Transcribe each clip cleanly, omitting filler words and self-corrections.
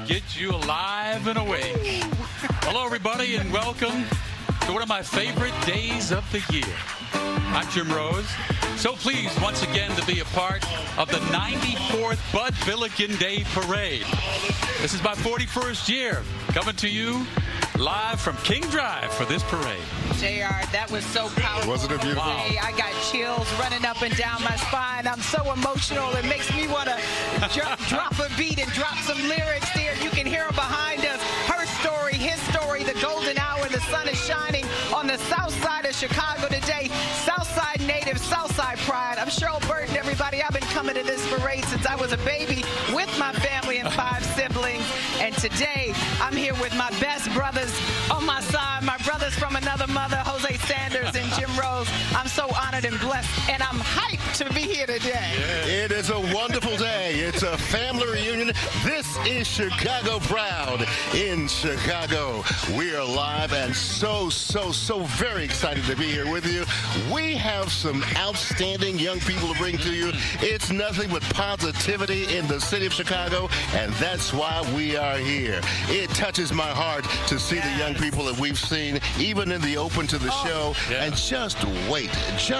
get you alive and awake. Hello, everybody, and welcome to one of my favorite days of the year. I'm Jim Rose. So pleased once again to be a part of the 94th Bud Billiken Day Parade. This is my 41st year coming to you live from King Drive for this parade. JR, that was so powerful. Wasn't it beautiful? Wow. I got chills running up and down my spine. I'm so emotional. It makes me want to drop a beat and drop some lyrics there. You can hear them behind us. Her story, his story, the golden hour. The sun is shining on the south side of Chicago today. Southside native, Southside pride. I'm Cheryl Burton, everybody. I've been coming to this parade since I was a baby with my family and 5 siblings. And today, I'm here with my best brothers on my side, my brothers from another mother, Hosea Sanders and Jim Rose. I'm so honored and blessed, and I'm hyped to be here today. It is a wonderful day. It's a family reunion. This is Chicago Proud in Chicago. We are live and so very excited to be here with you. We have some outstanding young people to bring to you. It's nothing but positivity in the city of Chicago, and that's why we are here. It touches my heart to see the young people that we've seen, even in the open to the show. And just wait.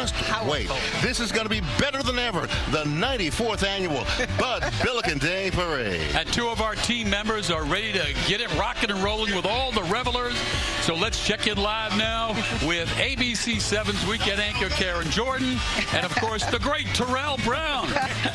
This is going to be better than ever. The 94th annual Bud Billiken Day Parade. And 2 of our team members are ready to get it rocking and rolling with all the revelers. So let's check in live now with ABC 7's weekend anchor Karen Jordan, and of course the great Terrell Brown.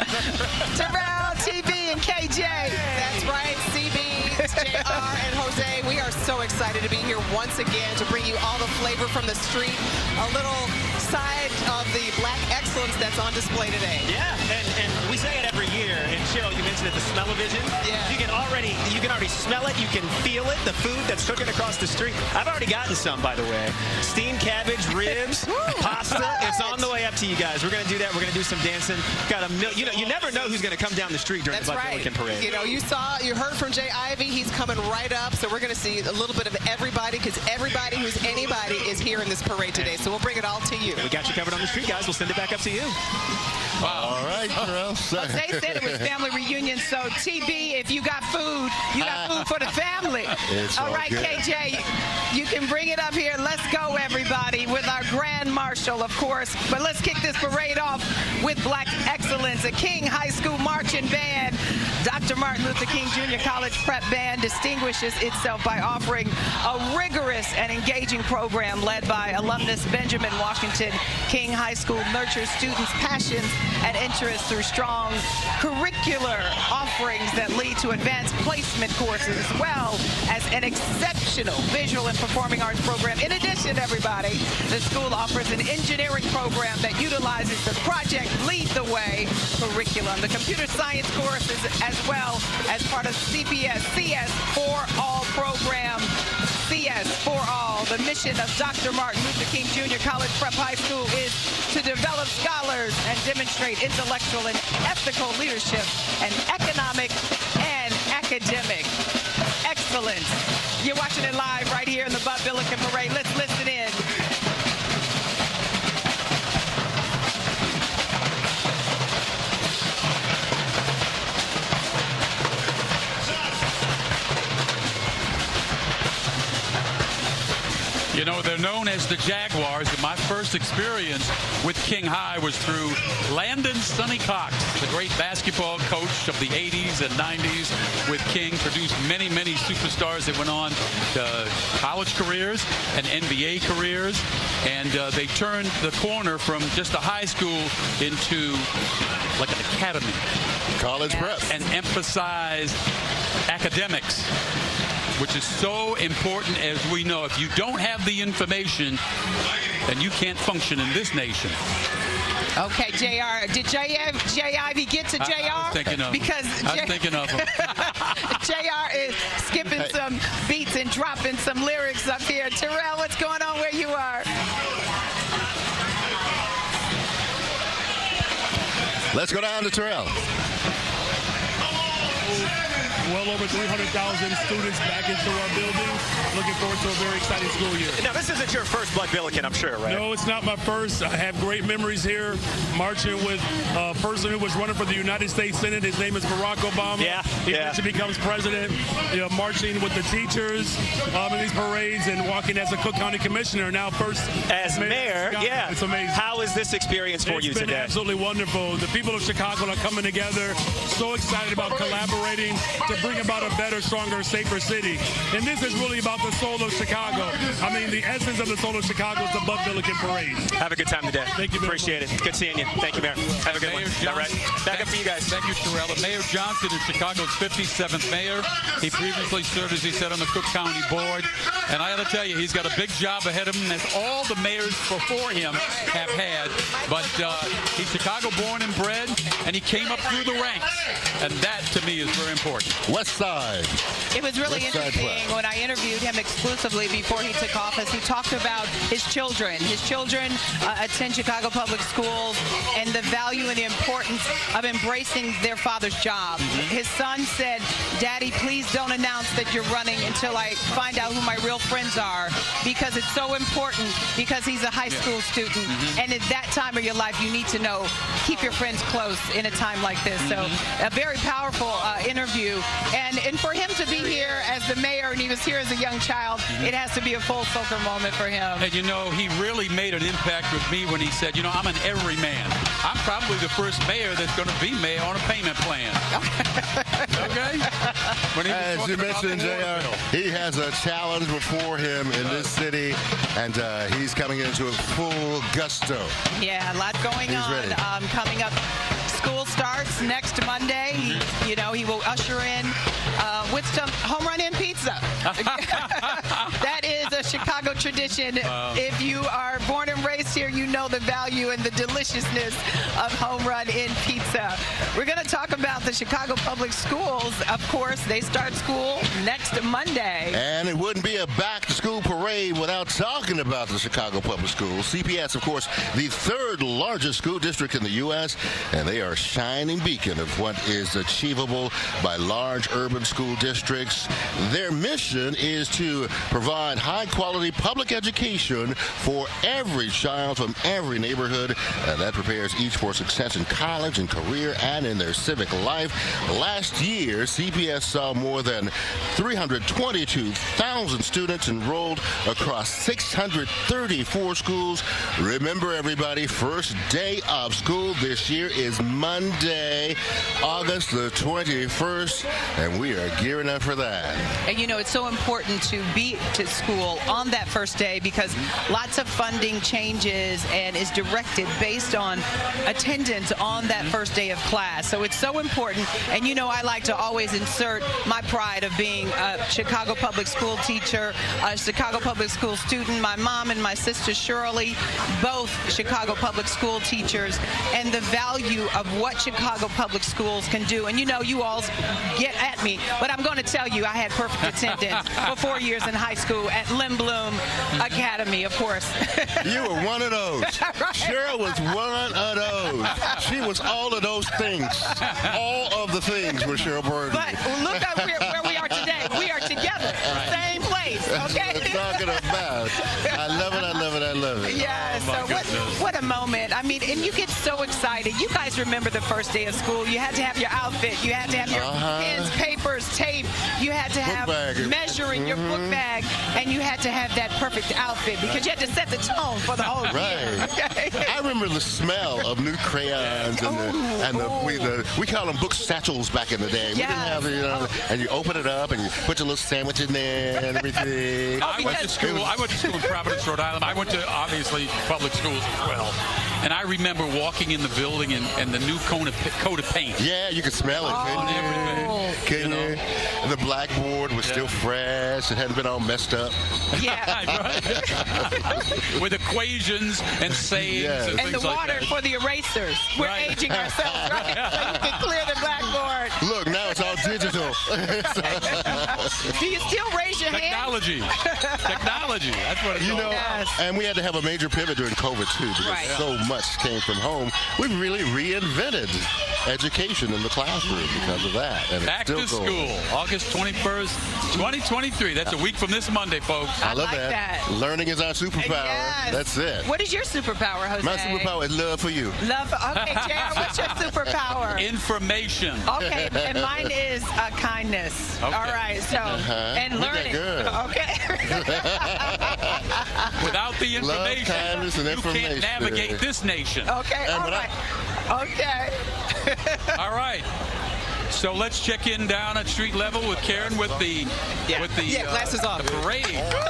Terrell, TB, and KJ. That's right, CB, JR, and Jose. We are so excited to be here once again to bring you all the flavor from the street, a little side of the black excellence that's on display today. Yeah, and we say it every year. And Cheryl, you mentioned it, the smell-o-vision. Yeah. You can already smell it. You can feel it. The food that's cooking across the street. I've already gotten some, by the way. Steamed cabbage, ribs, pasta. It's on the way up to you guys. We're going to do that. We're going to do some dancing. Got you never know who's going to come down the street during the Bud Billiken Parade. You know, you heard from Jay Ivy. He's coming right up. So we're going to see a little bit of everybody, because everybody who's anybody is here in this parade today. So we'll bring it all to you. We got you covered on the street, guys. We'll send it back up to you. Wow. All right, Terrell. They said it was family reunion, so TB, if you got food, you got food for the family. All right, good. KJ, you can bring it up here. Let's go, everybody, with our Grand Marshal, of course. But let's kick this parade off with Black Excellence, a King High School marching band. Dr. Martin Luther King Jr. College Prep Band distinguishes itself by offering a rigorous and engaging program led by alumnus Benjamin Washington. King High School nurtures students' passions and interests through strong curricular offerings that lead to advanced placement courses, as well as an exceptional visual and performing arts program. In addition, everybody, the school offers an engineering program that utilizes the Project Lead the Way curriculum, the computer science courses, as well as part of CPS CS for All program. CS for All. The mission of Dr. Martin Luther King Jr. College Prep High School is to develop scholars and demonstrate intellectual and ethical leadership and economic and academic excellence. You're watching it live right here in the Bud Billiken Parade. Let's listen in. You know, they're known as the Jaguars, and my first experience with King High was through Landon Sonny Cox, the great basketball coach of the 80s and 90s with King, produced many superstars that went on to college careers and NBA careers, and they turned the corner from just a high school into like an academy. College prep. And emphasized academics, which is so important, as we know. If you don't have the information, then you can't function in this nation. Okay, JR. Did J. Ivy get to JR? I was thinking of because I was thinking of him. JR is skipping some beats and dropping some lyrics up here. Terrell, what's going on where you are? Let's go down to Terrell. well over 300,000 students back into our building. Looking forward to a very exciting school year. Now, this isn't your first Bud Billiken, I'm sure, right? No, it's not my first. I have great memories here, marching with a person who was running for the United States Senate. His name is Barack Obama. He eventually becomes president, marching with the teachers in these parades and walking as a Cook County Commissioner, now first as mayor. Yeah. It's amazing. How is this experience for you today? It's been absolutely wonderful. The people of Chicago are coming together, so excited about collaborating to bring about a better, stronger, safer city. And this is really about the soul of Chicago. I mean, the essence of the soul of Chicago is the Bud Billiken Parade. Have a good time today. Thank you very Appreciate it. Good seeing you. Thank you, Mayor. Have a good one. All right. Back up to you guys. Thank you, Terrell. Mayor Johnson is Chicago's 57th mayor. He previously served, as he said, on the Cook County Board. And I got to tell you, he's got a big job ahead of him, as all the mayors before him have had. But he's Chicago born and bred, and he came up through the ranks. And that, to me, is very important. West Side. It was really interesting when I interviewed him exclusively before he took office. He talked about his children. His children attend Chicago Public Schools and the value and the importance of embracing their father's job. His son said, "Daddy, please don't announce that you're running until I find out who my real friends are, because it's so important, because he's a high school student. And at that time of your life, you need to know, keep your friends close in a time like this." So a very powerful interview. And for him to be here as the mayor, and he was here as a young child, it has to be a full circle moment for him. And he really made an impact with me when he said, I'm an everyman. I'm probably the first mayor that's going to be mayor on a payment plan. Okay? As you mentioned, JR, he has a challenge before him in this city, and he's coming into it full gusto. Yeah, a lot going on. Ready. Coming up, school starts next Monday. He will usher in with some home run in pizza. That is a Chicago tradition. If you are born and raised here, you know the value and the deliciousness of home run in pizza. We're going to talk about the Chicago Public Schools. Of course, they start school next Monday. And it wouldn't be a back-to-school parade without talking about the Chicago Public Schools. CPS, of course, the third largest school district in the U.S., and they are a shining beacon of what is achievable by large urban school districts. Their mission is to provide high-quality public education for every child from every neighborhood, and that prepares each for success in college and career and in their civic life. Last year, CPS saw more than 322,000 students enrolled across 634 schools. Remember, everybody, first day of school this year is Monday, August the 21st, and we are gearing up for that. And it's so important to be to school on that first day, because lots of funding changes and is directed based on attendance on that first day of class. So it's so important. And I like to always insert my pride of being a Chicago Public School teacher, a Chicago Public School student. My mom and my sister Shirley, both Chicago Public School teachers, and the value of what Chicago Public Schools can do. And you all get at me, but I'm going to tell you, I had perfect attendance for 4 years in high school at Lindblom Academy, of course. You were one of those. Right. Cheryl was one of those. She was all of those things. All of the things with Cheryl Burton. But look at where we are today. We are together. Same place. Okay? That's what I'm talking about. I love it. I love it. I love it. Yeah. So what a moment. I mean, and you get so excited. You guys remember the first day of school. You had to have your outfit. You had to have your pens, papers, tape. You had to have measuring your book bag, and you had to have that perfect outfit, because you had to set the tone for the whole year. Okay? I remember the smell of new crayons and we call them book satchels back in the day. We didn't have and you open it up and you put your little sandwich in there and everything. I went to school in Providence, Rhode Island. I went to, obviously, public schools as well. And I remember walking in the building and the new coat of paint. Yeah, you could smell it. On everything. Couldn't you? And the blackboard was still fresh. It hadn't been all messed up. Yeah. Right. With equations and sayings and the things water like that. for the erasers. We're aging ourselves, right? So you can clear the blackboard. Look, now it's all digital. Do you still raise your hand? Technology. That's what it's all about. And we had to have a major pivot during COVID, too, because so much came from home. We really reinvented education in the classroom because of that. And Back to school, August 21st, 2023. That's a week from this Monday, folks. I love like that. Learning is our superpower. Yes. That's it. What is your superpower, Jose? My superpower is love for you. Love. Okay, JR, what's your superpower? Information. Okay, and mine is kindness. Okay. All right, so, and learning. Good. Okay. Without the information, kindness, and you can't navigate this nation. Okay, all right. Okay. All right. So let's check in down at street level with Karen with the glasses off. The parade.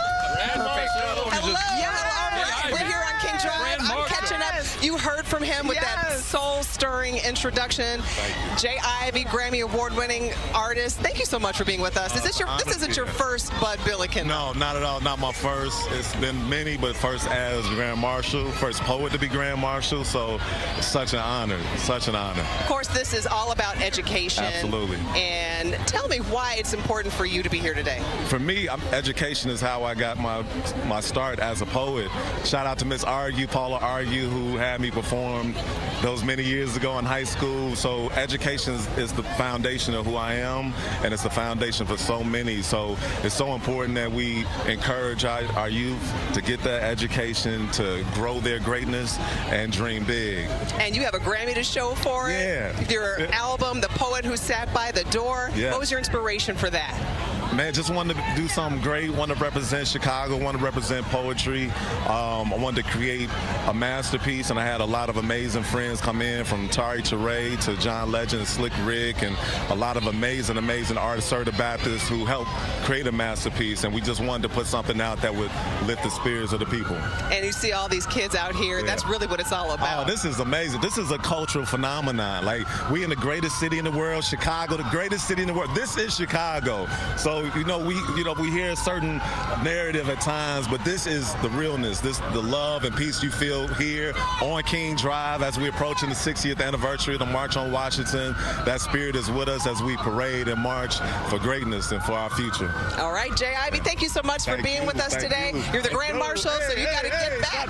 Hello. We're here on King Drive. I'm catching up. You heard from him with that soul-stirring introduction. Jay Ivy, Grammy Award-winning artist. Thank you so much for being with us. This isn't your first Bud Billiken? No, not at all. Not my first. It's been many, but first as Grand Marshal, first poet to be Grand Marshal. So it's such an honor. Such an honor. Of course, this is all about education. Absolutely. And tell me why it's important for you to be here today. For me, education is how I got my start as a poet. Shout out to Miss Paula Argue, who had me perform those many years ago in high school. So education is the foundation of who I am, and it's the foundation for so many. So it's so important that we encourage our youth to get that education, to grow their greatness, and dream big. And you have a Grammy to show for it. Yeah. Your album, The Poet Who Sat by the Door. Yeah. What was your inspiration for that? Man, just wanted to do something great, wanted to represent Chicago, wanted to represent poetry. I wanted to create a masterpiece, and I had a lot of amazing friends come in, from Tari Teray to John Legend, Slick Rick, and a lot of amazing artists, Sir the Baptist, who helped create a masterpiece, and we just wanted to put something out that would lift the spirits of the people. And you see all these kids out here, Yeah. That's really what it's all about. Oh, this is amazing. This is a cultural phenomenon. Like, we in the greatest city in the world, Chicago, the greatest city in the world. This is Chicago. So, we hear a certain narrative at times, but this is the realness, the love and peace you feel here on King Drive as we're approaching the 60th anniversary of the March on Washington. That spirit is with us as we parade and march for greatness and for our future. All right, Jay Ivy, thank you so much for being with us today. You're the Grand Marshal, so you got to get back.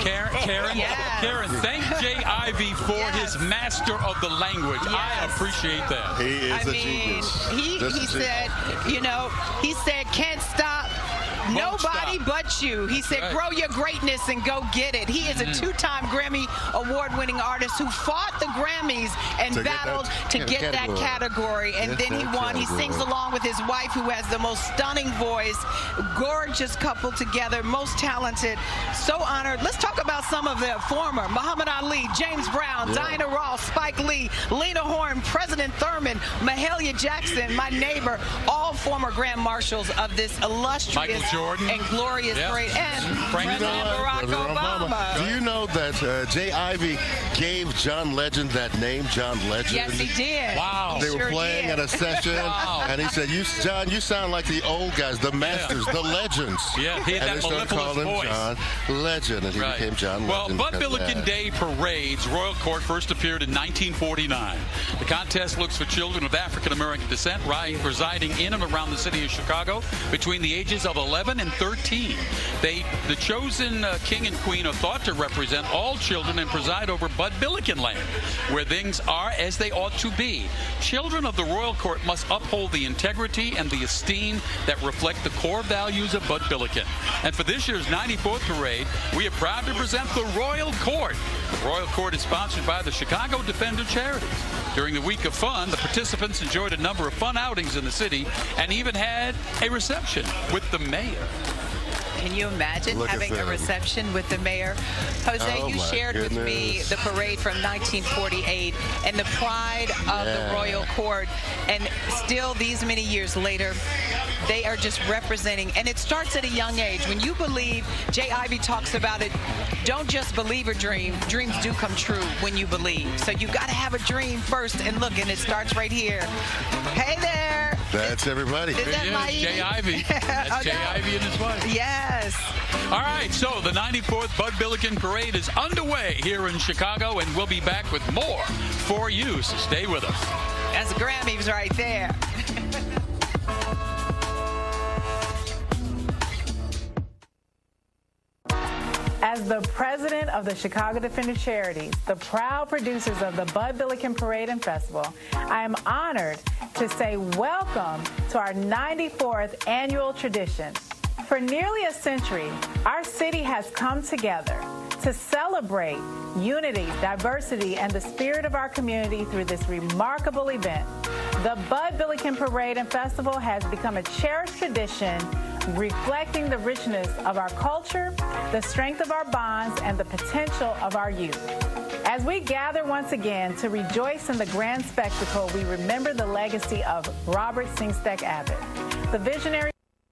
Karen, thank Jay Ivy for his master of the language. Yes. I appreciate that. He is a genius. He said, can't stop nobody but you. He said, grow your greatness and go get it. He is a two-time Grammy Award-winning artist who fought the Grammys and battled to get that category. And then he won. He sings along with his wife, who has the most stunning voice. Gorgeous couple together, most talented. So honored. Let's talk about some of the former: Muhammad Ali, James Brown, Diana Ross, Spike Lee, Lena Horne, President Thurman, Mahalia Jackson, my neighbor, all former Grand Marshals of this illustrious and glorious parade, and President Barack Obama. Do you know that Jay Ivy gave John Legend that name, John Legend? Yes, he did. Wow. They were playing at a session, and he said, John, you sound like the old guys, the masters, the legends. Yeah, he had and that they started calling him voice. John Legend, and he became John Legend. Well, Bud Billiken Day Parade's Royal Court first appeared in 1949. The contest looks for children of African-American descent residing in and around the city of Chicago between the ages of 11 and 13. The chosen king and queen are thought to represent all children and preside over Bud Billiken land, where things are as they ought to be. Children of the Royal Court must uphold the integrity and the esteem that reflect the core values of Bud Billiken. And for this year's 94th parade, we are proud to present the Royal Court. The Royal Court is sponsored by the Chicago Defender Charities. During the week of fun, the participants enjoyed a number of fun outings in the city and even had a reception with the mayor. Can you imagine having a reception with the mayor? Jose, you shared with me the parade from 1948 and the pride of the Royal Court. And still, these many years later, they are just representing. And it starts at a young age. When you believe, Jay Ivy talks about it, don't just believe or dream. Dreams do come true when you believe. So you got to have a dream first. And look, and it starts right here. Hey there. That's everybody. Is that Jay Ivy. That's Jay Ivy and his wife. Yes. All right, so the 94th Bud Billiken Parade is underway here in Chicago, and we'll be back with more for you, so stay with us. That's the Grammys right there. As the president of the Chicago Defender Charities, the proud producers of the Bud Billiken Parade and Festival, I am honored to say welcome to our 94th annual tradition. For nearly a century, our city has come together to celebrate unity, diversity, and the spirit of our community through this remarkable event. The Bud Billiken Parade and Festival has become a cherished tradition reflecting the richness of our culture, the strength of our bonds, and the potential of our youth. As we gather once again to rejoice in the grand spectacle, we remember the legacy of Robert Singstack Abbott, the visionary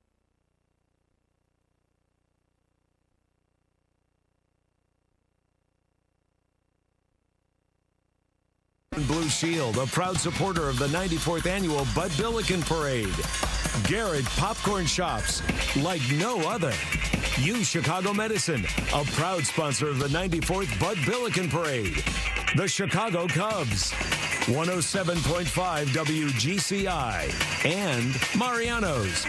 Blue Shield, a proud supporter of the 94th annual Bud Billiken Parade. Garrett Popcorn Shops, like no other. U Chicago Medicine, a proud sponsor of the 94th Bud Billiken Parade. The Chicago Cubs, 107.5 WGCI, and Mariano's.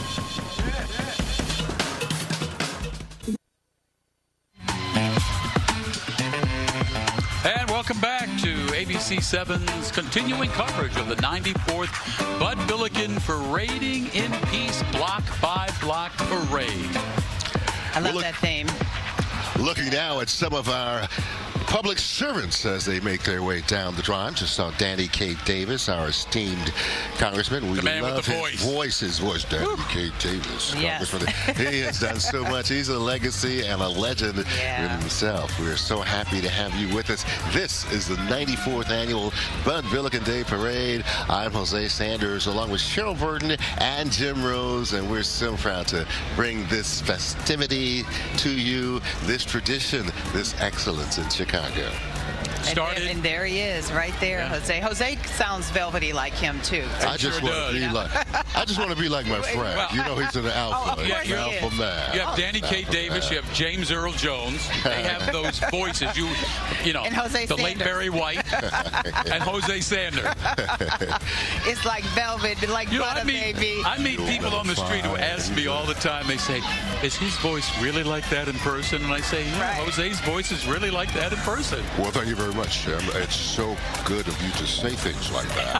And welcome back to ABC 7's continuing coverage of the 94th Bud Billiken Parading in Peace Block by Block Parade. I love that theme. Looking now at some of our public servants as they make their way down the drive. Just saw Danny K. Davis, our esteemed congressman. We love his voice. Danny K. Davis, congressman. He has done so much. He's a legacy and a legend in himself. We're so happy to have you with us. This is the 94th annual Bud Billiken Day Parade. I'm Hosea Sanders, along with Cheryl Burton and Jim Rose, and we're so proud to bring this festivity to you, this tradition, this excellence in Chicago. And there he is, right there, Jose. Jose sounds velvety like him too. I just want to be like my friend. Well, you know, he's an alpha. He's an alpha man. You have Danny K. Davis. You have James Earl Jones. They have those voices. You know, and Hosea the Sanders. late Barry White and Hosea Sanders. It's like velvet, like butter, baby. I meet people on the street who ask me all the time. They say, "Is his voice really like that in person?" And I say, "Yeah, Jose's voice is really like that in person." Well, thank you very much, Jim. It's so good of you to say things like that.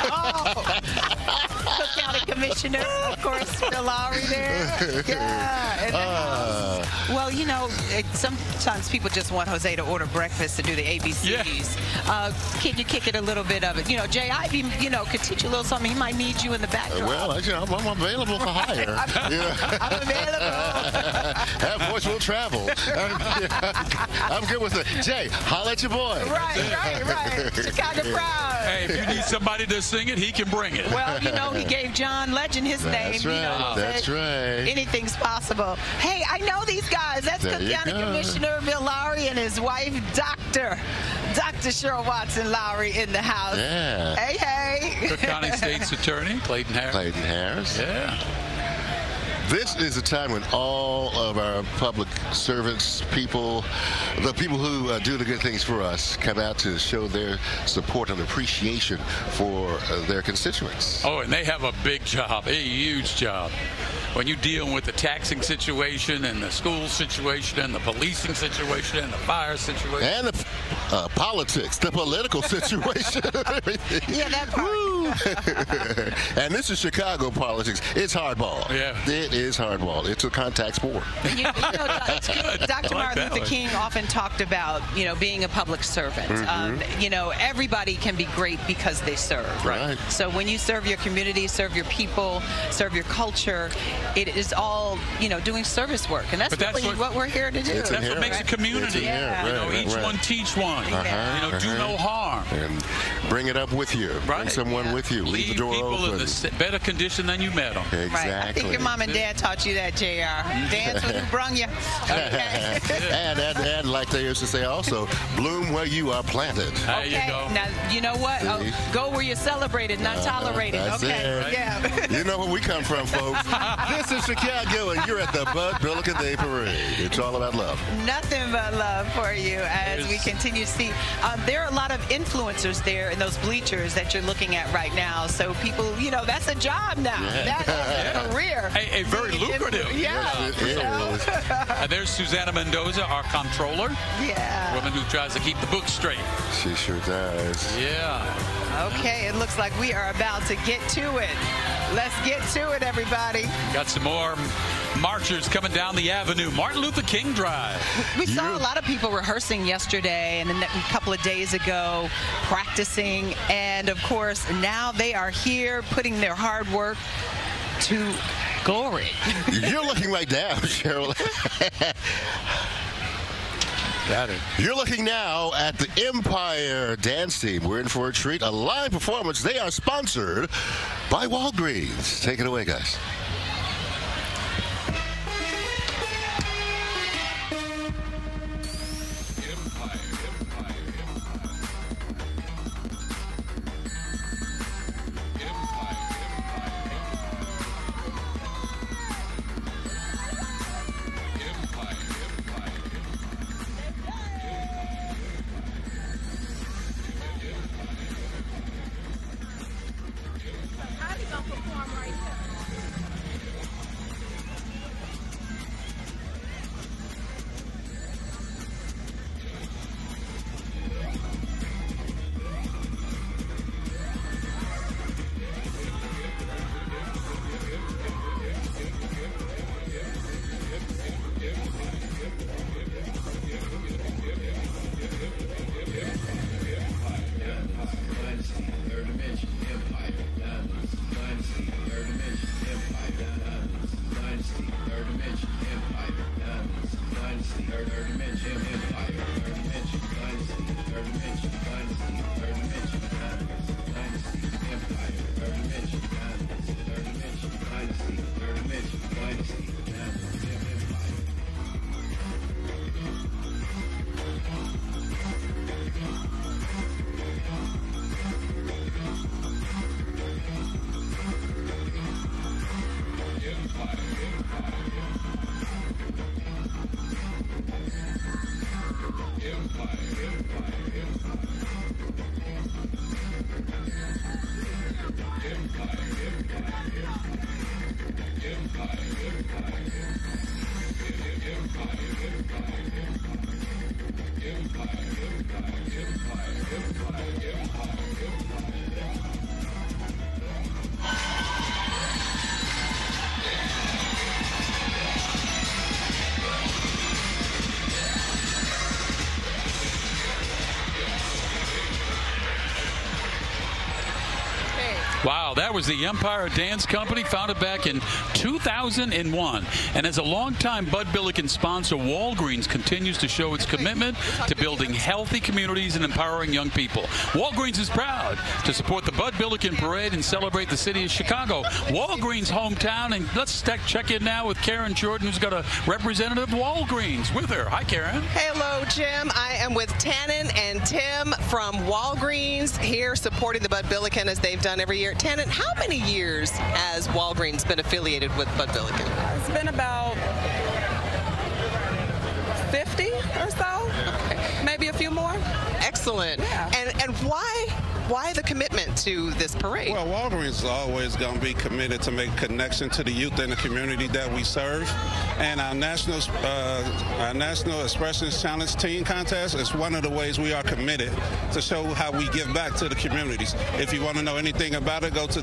Cook County Commissioner, of course, Phil Lowry there. Yeah. In the house. Well, you know, sometimes people just want Jose to order breakfast to do the ABCs. Can you kick it a little bit of it? You know, Jay Ivy, could teach you a little something. He might need you in the backdrop. Well, I'm available for hire. I'm available. That voice will travel. I'm good with it. Jay, holla at your boy. Right. Chicago proud. Hey, if you need somebody to sing it, he can bring it. Well, he gave John Legend his name. That's right. Anything's possible. Hey, I know these guys. That's Cook County Commissioner Bill Lowry and his wife, Dr. Cheryl Watson Lowry in the house. Yeah. Hey. Cook County State's Attorney, Clayton Harris. Yeah. This is a time when all of our public servants, the people who do the good things for us, come out to show their support and appreciation for their constituents. Oh, and they have a big job, a huge job. When you're dealing with the taxing situation and the school situation and the policing situation and the fire situation. And the politics, the political situation. Yeah, that part. And this is Chicago politics. It's hardball. Yeah. It is hardball. It's a contact sport. Dr. Martin Luther King often talked about, being a public servant. Everybody can be great because they serve. Right. So when you serve your community, serve your people, serve your culture, it is all, doing service work. And that's really what we're here to do. That's what makes a community. Each one teach one. Do no harm. And bring it up with you. Bring someone with you. Leave the door people open. in a better condition than you met them. Exactly. Right. I think your mom and dad taught you that, JR. Dance when who brung you. Okay. and like they used to say also, bloom where you are planted. There you go. Now, you know what? Go where you're celebrated, not tolerated. That's it. Yeah. You know where we come from, folks. This is Chicago, and you're at the Bud Billiken Day Parade. It's all about love. Nothing but love for you as we continue to see. There are a lot of influencers there in those bleachers that you're looking at right now. So people, that's a job now. That is a career. A very lucrative. Yes, it is. And there's Susanna Mendoza, our comptroller. Yeah. Woman who tries to keep the books straight. She sure does. Yeah. Okay, it looks like we are about to get to it. Let's get to it, everybody. Got some more marchers coming down the avenue. Martin Luther King Drive. We saw a lot of people rehearsing yesterday and a couple of days ago, practicing. And, of course, now they are here putting their hard work to glory. You're looking right now, Cheryl. Got it. You're looking now at the Empire Dance Team. We're in for a treat, a live performance. They are sponsored by Walgreens. Take it away, guys. Wow, that was the Empire Dance Company, founded back in 2001. And as a longtime Bud Billiken sponsor, Walgreens continues to show its commitment to building healthy communities and empowering young people. Walgreens is proud to support the Bud Billiken Parade and celebrate the city of Chicago, Walgreens' hometown. And let's check in now with Karen Jordan, who's got a representative of Walgreens with her. Hi, Karen. Hello, Jim. I am with Tannen and Tim from Walgreens here supporting the Bud Billiken as they've done every year. Tannen, how many years has Walgreens been affiliated with Bud Billiken? It's been about 50 or so, maybe a few more. Excellent. Yeah. And why the commitment to this parade? Well, Walgreens is always going to be committed to make a connection to the youth and the community that we serve. And our National Expressions Challenge Teen Contest is one of the ways we are committed to show how we give back to the communities. If you want to know anything about it, go to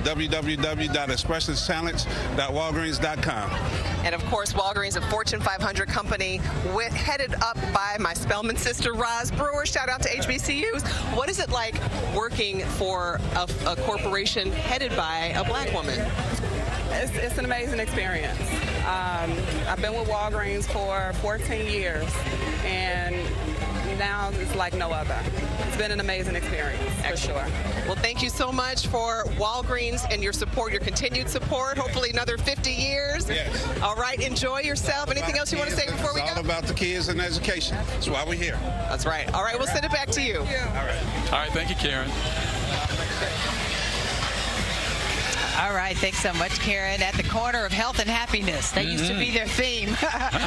www.expressionschallenge.walgreens.com. And of course, Walgreens, a Fortune 500 company headed up by my Spelman sister, Roz Brewer. Shout out to HBCUs. What is it like working for a corporation headed by a black woman? It's an amazing experience. I've been with Walgreens for 14 years, and now it's like no other. It's been an amazing experience, for sure. Well, thank you so much for Walgreens and your support, your continued support. Hopefully another 50 years. Yes. All right, enjoy yourself. Anything else you want to say before we go? It's all about the kids and education. That's why we're here. That's right. All right, we'll send it back to you. All right. All right, thank you, Karen. All right, thanks so much, Karen. At the corner of health and happiness. That used to be their theme.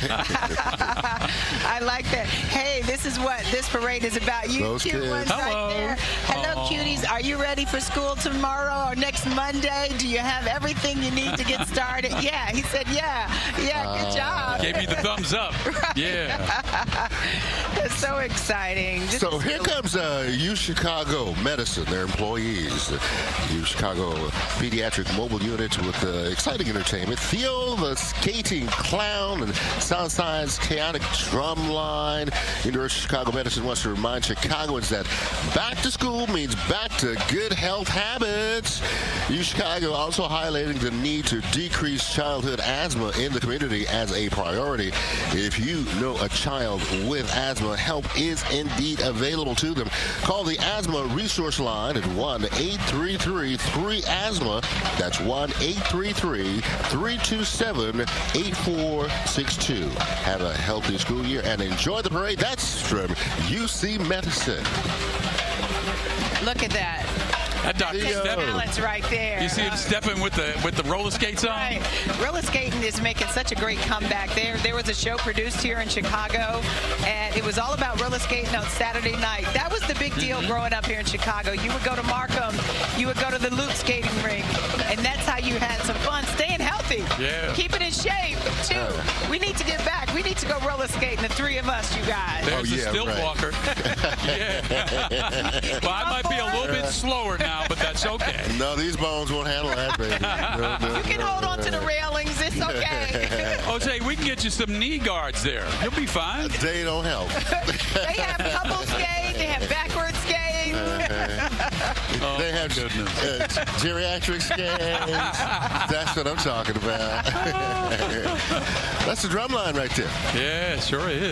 I like that. Hey, this is what this parade is about. You Those cute kids. ones right there. Hello, cuties. Are you ready for school tomorrow or next Monday? Do you have everything you need to get started? Yeah, he said, yeah. Yeah, good job. Gave me the thumbs up. Yeah. That's so exciting. So here comes U Chicago Medicine, their employees. U Chicago Pediatric Mobile Unit with exciting entertainment. Theo, the skating clown, and Southside's chaotic drum line. University of Chicago Medicine wants to remind Chicagoans that back to school means back to good health habits. U Chicago also highlighting the need to decrease childhood asthma in the community as a priority. If you know a child with asthma, help is indeed available to them. Call the Asthma Resource Line at 1-833-3-ASTHMA. That's 1-833-327-8462. Have a healthy school year and enjoy the parade. That's from UC Medicine. Look at that. That doctor stepping. Balance right there. You see him stepping with the roller skates on? Right. Roller skating is making such a great comeback. There was a show produced here in Chicago, and it was all about roller skating on Saturday night. That was the big deal growing up here in Chicago. You would go to Markham, you would go to the loop skating rink, and that's how you had some fun, staying healthy. Yeah. Keeping in shape, too. We need to get back. We need to go roller skating, the three of us, you guys. There's the stilt walker. Yeah. Well, I might be a little bit slower now, but that's okay. No, these bones won't handle that, baby. No, you can hold on to the railings. It's okay. Jose, we can get you some knee guards there. You'll be fine. They don't help. They have couple skate. They have backward skate. They have geriatric skates. That's what I'm talking about. That's the drum line right there. Yeah, it sure is.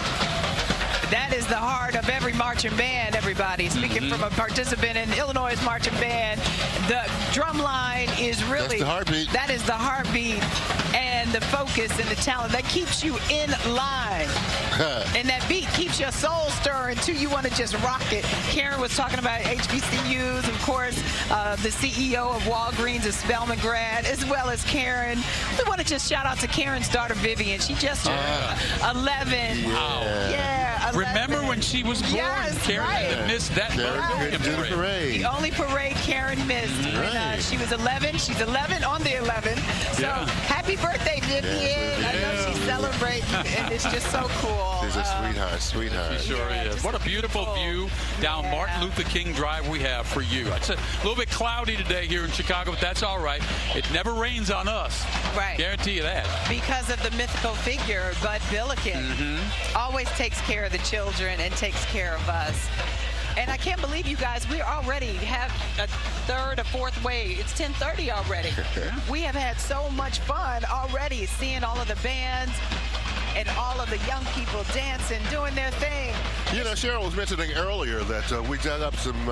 That is the heart of every marching band, everybody. Speaking from a participant in Illinois' marching band, the drum line is really... That's the heartbeat. That is the heartbeat and the focus and the talent that keeps you in line. And that beat keeps your soul stirring, too. You want to just rock it. Karen was talking about HBCUs, of course, the CEO of Walgreens, a Spelman grad, as well as Karen. We want to just shout out to Karen's daughter, Vivian. She just turned 11. Wow. Yeah. 11. Remember when she was born? Yes, Karen right. had missed that parade. The only parade Karen missed. When, she was 11. She's 11 on the 11. So happy birthday, Vivian. I know she's celebrating, and it's just so cool. She's a sweetheart. She sure is. What a beautiful view down Martin Luther King Drive we have for you. It's a little bit cloudy today here in Chicago, but that's all right. It never rains on us. Right. Guarantee you that. Because of the mythical figure, Bud Billiken, always takes care of the children and takes care of us. And I can't believe you guys, we already have a third or fourth wave. It's 10:30 already. We have had so much fun already seeing all of the bands and all of the young people dancing, doing their thing. You know, Cheryl was mentioning earlier that we dug up some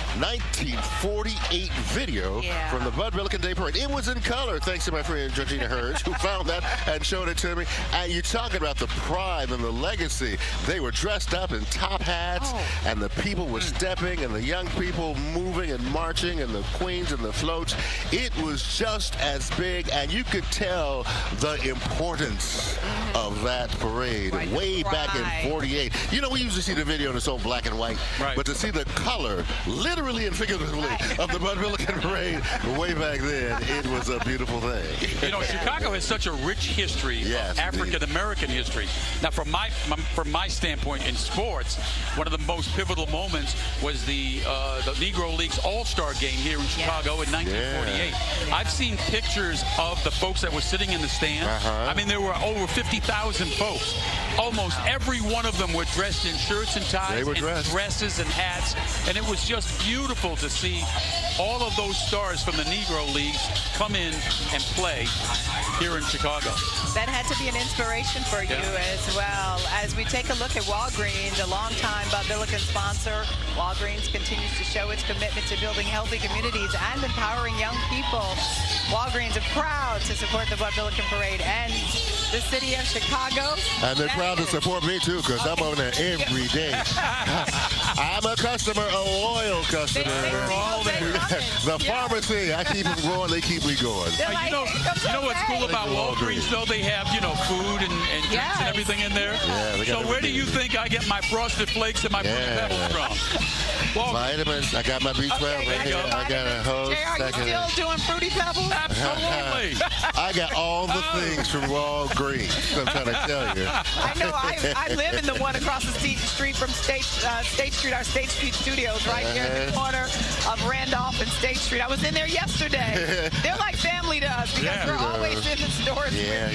1948 video from the Bud Billiken Day Parade. It was in color, thanks to my friend Georgina Hurge, who found that and showed it to me. And you're talking about the pride and the legacy. They were dressed up in top hats, and the people were stepping, and the young people moving and marching, and the queens and the floats. It was just as big, and you could tell the importance of that parade way back in 48. You know, we usually see the video and it's all black and white, but to see the color, literally and figuratively, of the Bud Billiken Parade way back then, it was a beautiful thing. You know, Chicago has such a rich history of African-American history. Now, from my standpoint in sports, one of the most pivotal moments was the Negro League's All-Star game here in Chicago in 1948. I've seen pictures of the folks that were sitting in the stands. I mean, there were over 50,000 folks. Almost every one of them were dressed in shirts and ties and dresses and hats, and it was just beautiful to see all of those stars from the Negro Leagues come in and play here in Chicago. That had to be an inspiration for you as well. As we take a look at Walgreens, a longtime Bud Billiken sponsor, Walgreens continues to show its commitment to building healthy communities and empowering young people. Walgreens are proud to support the Bud Billiken Parade and the city of Chicago. And they're proud to support me, too, because I'm on there every day. I'm a customer, a loyal customer. The pharmacy, I keep them going, they keep me going. You know what's cool about Walgreens, though? They have, food and drinks and everything in there. Yeah, so where do you think I get my Frosted Flakes and my Fruity Pebbles from? Vitamins. I got my B12 right here. I got a whole second. Are you still doing Fruity Pebbles? Absolutely. I got all the things from Walgreens. I'm trying to tell you. I know. I live in the one across the street from State Street, our State Street studios, right here at the corner of Randolph and State Street. I was in there yesterday. They're like family to us because we're always in the stores.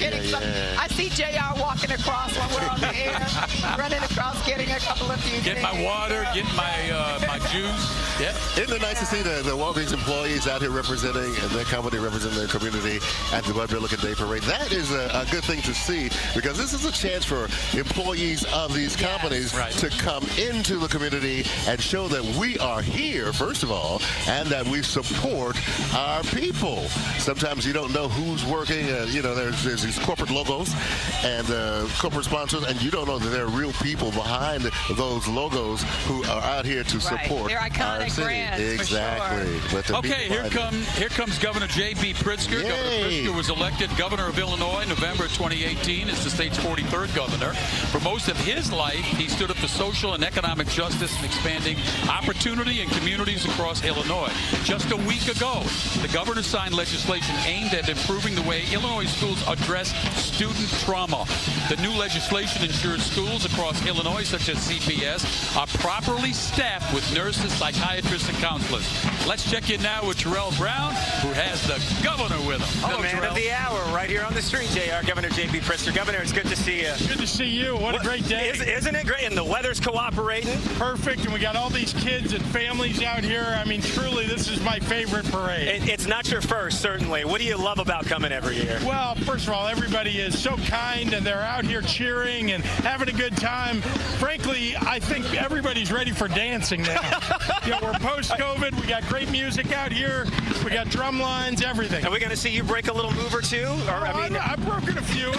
I see JR walking across when we're on the air, running across, getting a couple of few Get my water, get my juice. Yeah. Isn't it nice to see the Walgreens employees out here representing their company, representing their community at the Bud Billiken Day Parade? That is a good thing to see because this is a chance for employees of these companies to come into the community and show that we are here, first of all, and that we support our people. Sometimes you don't know who's working. There's these corporate logos and corporate sponsors, and you don't know that there are real people behind those logos who are out here to support They're iconic our city. brands, Exactly. For sure. Okay, here comes Governor J.B. Pritzker. Yay. Governor Pritzker was elected governor of Illinois November 2018 as the state's 43rd governor. For most of his life, he stood up for social and economic justice and expanding opportunity in communities across Illinois. Just a week ago, the governor signed legislation aimed at improving the way Illinois schools address student trauma. The new legislation ensures schools across Illinois, such as CPS, are properly staffed with nurses, psychiatrists, and counselors. Let's check in now with Terrell Brown, who has the governor with him. The man of the hour right here on the street, JR. Governor J.B. Pritzker. Governor, it's good to see you. Good to see you. What a great day. Isn't it great? And the weather's cooperating. Perfect. And we got all these kids and families out here. I mean, truly, this is my favorite parade. It's not your first, certainly. What do you love about coming every year? Well, first of all, everybody is so kind, and they're out here cheering and having a good time. Frankly, I think everybody's ready for dancing now. We're post-COVID. We got great music out here. We got drum lines, everything. Are we going to see you break a little move or two? I've broken a few.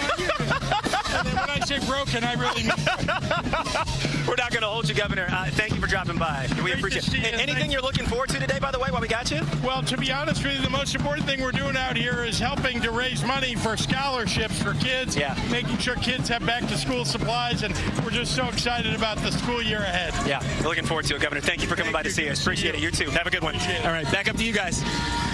And then when I say broken, I really mean We're not going to hold you, Governor. Thank you for dropping by. We appreciate it. Anything you're looking forward to today, by the way, while we got you? Well, to be honest with you, the most important thing we're doing out here is helping to raise money for scholarships for kids, making sure kids have back-to-school supplies, and we're just so excited about the school year ahead. Yeah, we're looking forward to it, Governor. Thank you for coming by to see us. Appreciate it. You too. Have a good one. All right, back up to you guys.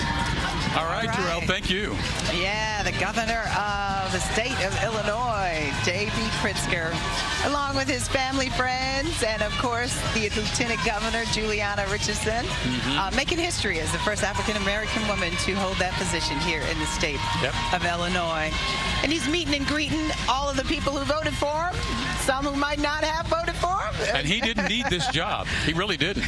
All right, Terrell, thank you. Yeah, the governor of the state of Illinois, J.B. Pritzker, along with his family, friends, and, of course, the Lieutenant Governor, Juliana Richardson, making history as the first African-American woman to hold that position here in the state of Illinois. And he's meeting and greeting all of the people who voted for him, some who might not have voted for him. And he didn't need this job. He really didn't.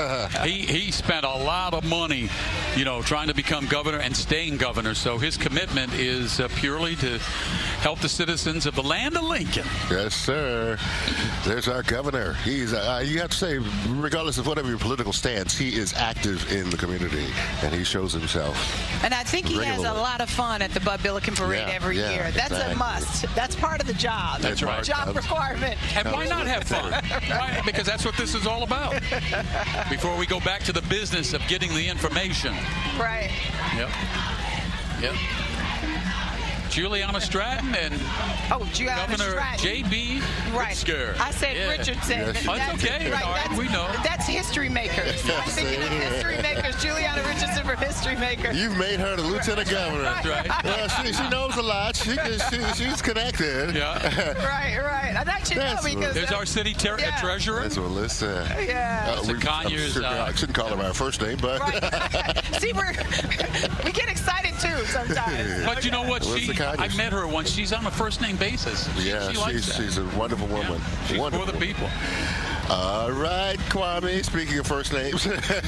He spent a lot of money, trying to become governor and staying governor. So his commitment is purely to help the citizens of the land of Lincoln. Yes, sir. There's our governor. He's, you have to say, regardless of whatever your political stance, he is active in the community, and he shows himself. And I think he has a lot of fun at the Bud Billiken Parade every year. That's a must. That's part of the job. That's right. Job requirement. And why not have fun? Right? Because that's what this is all about. Before we go back to the business of getting the information. Right. Yep. Juliana Stratton and Governor J.B. Pritzker. I said Richardson. Yes. That's okay. Right. We know. That's history makers. I'm thinking of history makers. Juliana Richardson for history makers. You've made her the lieutenant governor. That's right. Well, she knows a lot. She's connected. Yeah. Right. And that you know because there's our city treasurer. That's Melissa. Yeah. I shouldn't call her by her first name, but see, we get excited too sometimes. But you know what? I met her once. She's on a first name basis. Yeah, she's a wonderful woman. She's wonderful. for the people. All right, Kwame, speaking of first names,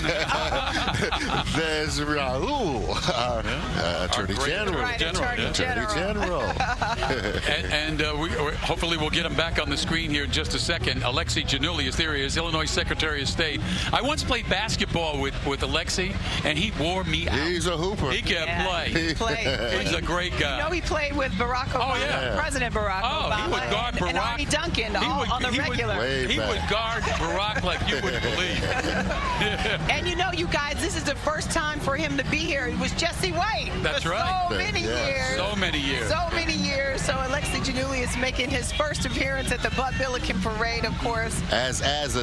there's Raul, Attorney General. Right, Attorney General. And hopefully we'll get him back on the screen here in just a second. Alexi Giannulli, there he is, Illinois Secretary of State. I once played basketball with Alexi, and he wore me out. He's a hooper. He can play. He's a great guy. You know, he played with Barack Obama, President Barack Obama. He would guard Barack. And Arnie Duncan on the regular. He would guard Barack like you wouldn't believe. And you know, you guys, this is the first time for him to be here. It was Jesse White. That's for right. So many years. So many years. So many years. So Alexi Giannulli is making his first appearance at the Bud Billiken Parade, of course. Yes.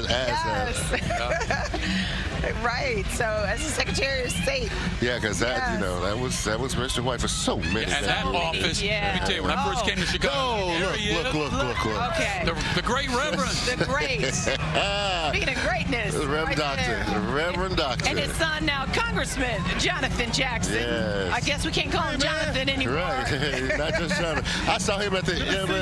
Right. So as the Secretary of State. Yeah, because that was Mr. White for so many. And that office. Let me tell you, when I first came to Chicago. Look. Okay. The great Reverend. The great. Speaking of greatness. The Reverend Doctor. And his son now, Congressman Jonathan Jackson. Yes. I guess we can't call him Jonathan anymore. Right. Not just Jonathan. I saw him at the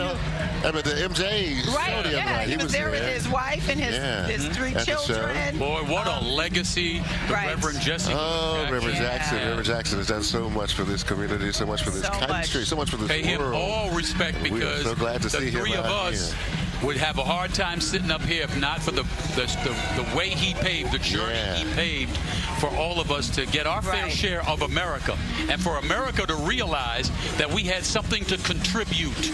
MJ. Right. Yeah. He was there with his wife and his 3 children. Boy, what a legacy the Reverend Jesse. Reverend Jackson. Reverend Jackson has done so much for this community, so much for this country, so much for this world. Pay him all respect, because we are so glad to see him. The 3 of us would have a hard time sitting up here if not for the way he paved, the journey he paved for all of us to get our fair share of America, and for America to realize that we had something to contribute.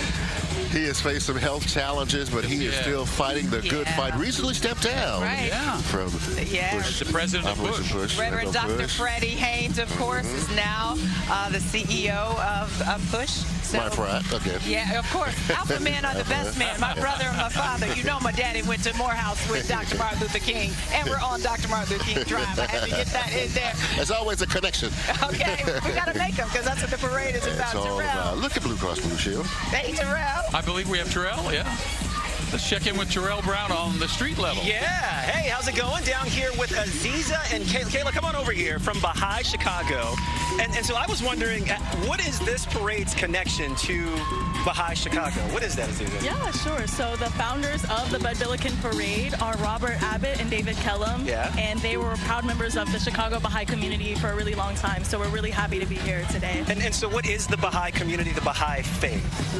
He has faced some health challenges, but he is still fighting the good fight. Recently stepped down from Bush, the President of Bush. Reverend Dr. Freddie Haynes, of course, is now the CEO of Bush. So, my frat, okay. Yeah, of course. Alpha men are the best men. My brother and my father. You know, my daddy went to Morehouse with Dr. Martin Luther King, and we're on Dr. Martin Luther King Drive. I had to get that in there. There's always a connection. Okay, we got to make them, because that's what the parade is about. Terrell. Look at Blue Cross Blue Shield. Hey, Terrell. I believe we have Terrell, Let's check in with Cheryl Brown on the street level. Yeah. Hey, how's it going? Down here with Aziza and Kayla. Kayla, come on over here from Baha'i Chicago. And so I was wondering, what is this parade's connection to Baha'i Chicago? What is that, Aziza? Yeah, sure. So the founders of the Bud Billiken Parade are Robert Abbott and David Kellum. Yeah. And they were proud members of the Chicago Baha'i community for a really long time. So we're really happy to be here today. And so what is the Baha'i community, the Baha'i faith?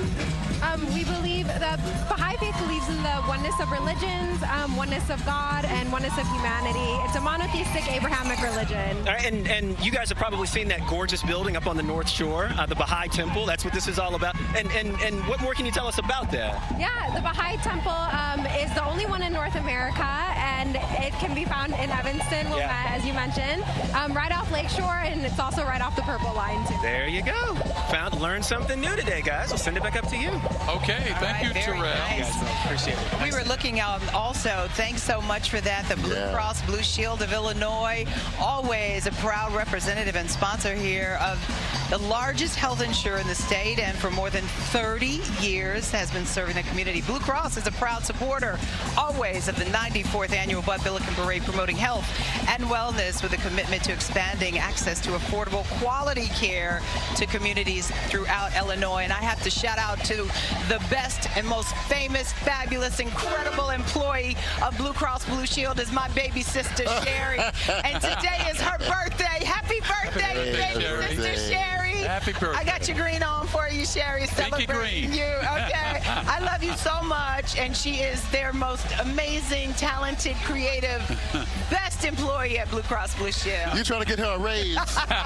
We believe that Baha'i faith believes in the oneness of religions, oneness of God, and oneness of humanity. It's a monotheistic Abrahamic religion. All right, and you guys have probably seen that gorgeous building up on the North Shore, the Baha'i Temple. That's what this is all about. And what more can you tell us about that? Yeah, the Baha'i Temple is the only one in North America, and it can be found in Evanston, Wilmette, as you mentioned, right off Lakeshore, and it's also right off the Purple Line, too. There you go. Learned something new today, guys. We'll send it back up to you. Okay, thank you, Terrell. Nice. Appreciate it. We were looking out also, thanks so much for that, the Blue Cross Blue Shield of Illinois, always a proud representative and sponsor here of the largest health insurer in the state, and for more than 30 years has been serving the community. Blue Cross is a proud supporter always of the 94th annual Bud Billiken Parade, promoting health and wellness with a commitment to expanding access to affordable quality care to communities throughout Illinois. And I have to shout out to the best and most famous, fabulous, incredible employee of Blue Cross Blue Shield is my baby sister, Sherry. And today is her birthday. Happy birthday, baby sister, Sherry. Happy birthday. I got your green on for you, Sherry. Celebrating you. Okay. I love you so much. And she is their most amazing, talented, creative, best employee at Blue Cross Blue Shield. You trying to get her a raise?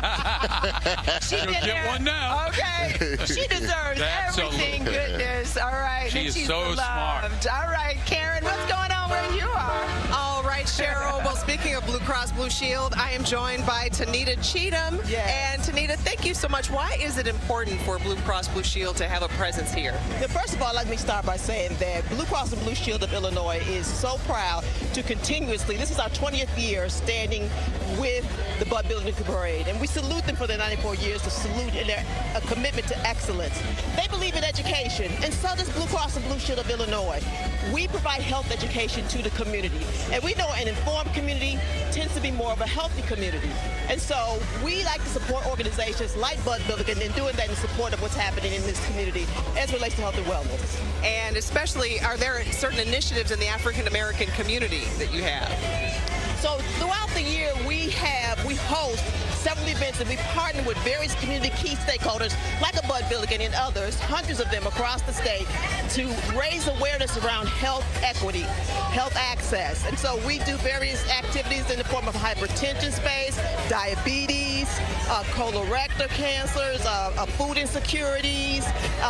She'll get one now. Okay. She deserves everything. Goodness. All right. She is so smart. All right, Karen, what's going on where you are? All right, Cheryl. Well, speaking of Blue Cross Blue Shield, I am joined by Tanita Cheatham. Yes. And Tanita, thank you so much. Why is it important for Blue Cross Blue Shield to have a presence here? First of all, let me start by saying that Blue Cross and Blue Shield of Illinois is so proud to continuously, this is our 20th year standing with the Bud Billiken Parade, and we salute them for their 94 years, to salute in their commitment to excellence. They believe in education, and so does Blue Cross and Blue Shield of Illinois. We provide health education to the community, and we know an informed community tends to be more of a healthy community. And so we like to support organizations like Bud Billiken and doing that in support of what's happening in this community as it relates to health and wellness. And especially, are there certain initiatives in the African American community that you have? So throughout the year, we host several events, and we partner with various community key stakeholders like a Bud Billiken and others, hundreds of them across the state, to raise awareness around health equity, health access. And so we do various activities in the form of hypertension space, diabetes, colorectal cancers, food insecurities,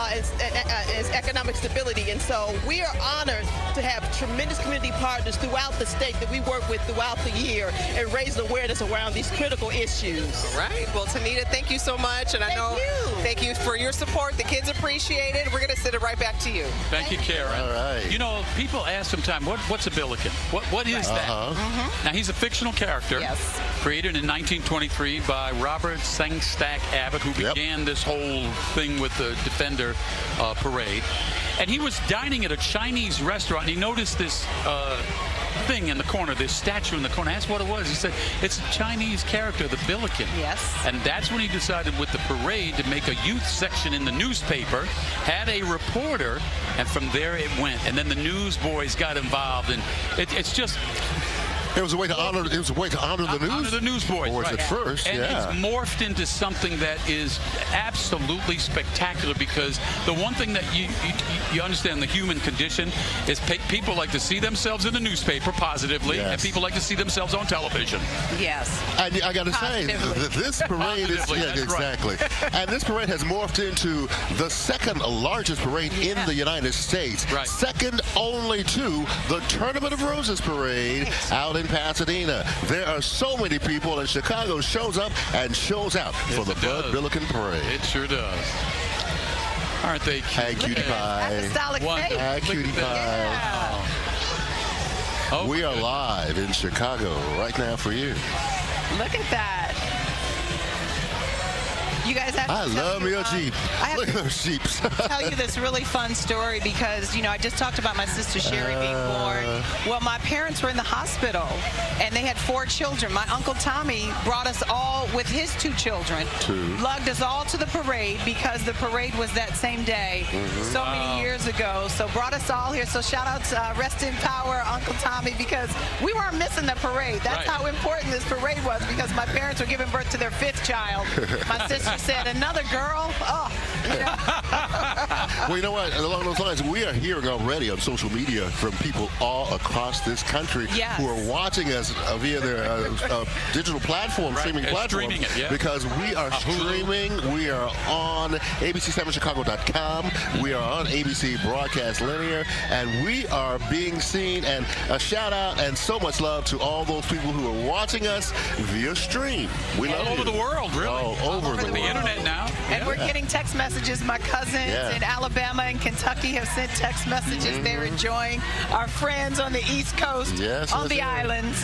and economic stability. And so we are honored to have tremendous community partners throughout the state that we work with throughout the year and raise awareness around these critical issues. All right. Well, Tanita, thank you so much. And thank you for your support. The kids appreciate it. We're going to send it right back to you. Thank you, Karen. All right. You know, people ask sometimes, what's a Billiken? What is that? Now, he's a fictional character created in 1923 by Robert Sangstack Abbott, who began this whole thing with the Defender Parade. And he was dining at a Chinese restaurant, and he noticed this thing in the corner, this statue in the corner. I asked what it was. He said, it's a Chinese character, the Billiken. Yes. And that's when he decided with the parade to make a youth section in the newspaper, had a reporter, and from there it went. And then the newsboys got involved, and it's just... It was a way to honor. It was a way to honor the newsboys at first. And it's morphed into something that is absolutely spectacular, because the one thing that you understand, the human condition, is people like to see themselves in the newspaper positively, and people like to see themselves on television. Yes. And I got to say, this parade is exactly. And this parade has morphed into the second largest parade in the United States. Right. Second only to the Tournament of Roses parade out in Pasadena. There are so many people, and Chicago shows up and shows out for the Bud Billiken Parade. It sure does. Aren't they cute? Hey, cutie pie. Apostolic faith. Hey, cutie pie. Oh, we are live in Chicago right now for you. Look at that. You guys have to I love me a Jeep. Look at those Jeeps. tell you this really fun story because, you know, I just talked about my sister Sherry being born. Well, my parents were in the hospital, and they had 4 children. My Uncle Tommy brought us all with his 2 children, lugged us all to the parade because the parade was that same day so many years ago. So brought us all here. So shout out to Rest in Power, Uncle Tommy, because we weren't missing the parade. That's how important this parade was, because my parents were giving birth to their 5th child. My sister said, another girl? Oh, you know. Well, you know what? Along those lines, we are hearing already on social media from people all across this country who are watching us via their digital platform, streaming platform. Because we are streaming. We are on ABC7chicago.com. We are on ABC Broadcast Linear, and we are being seen. And a shout out and so much love to all those people who are watching us via stream. We love you. All over the world, really. All over the internet now. And we're getting text messages. My cousins in Alabama and Kentucky have sent text messages. They're enjoying our friends on the East Coast, on the islands.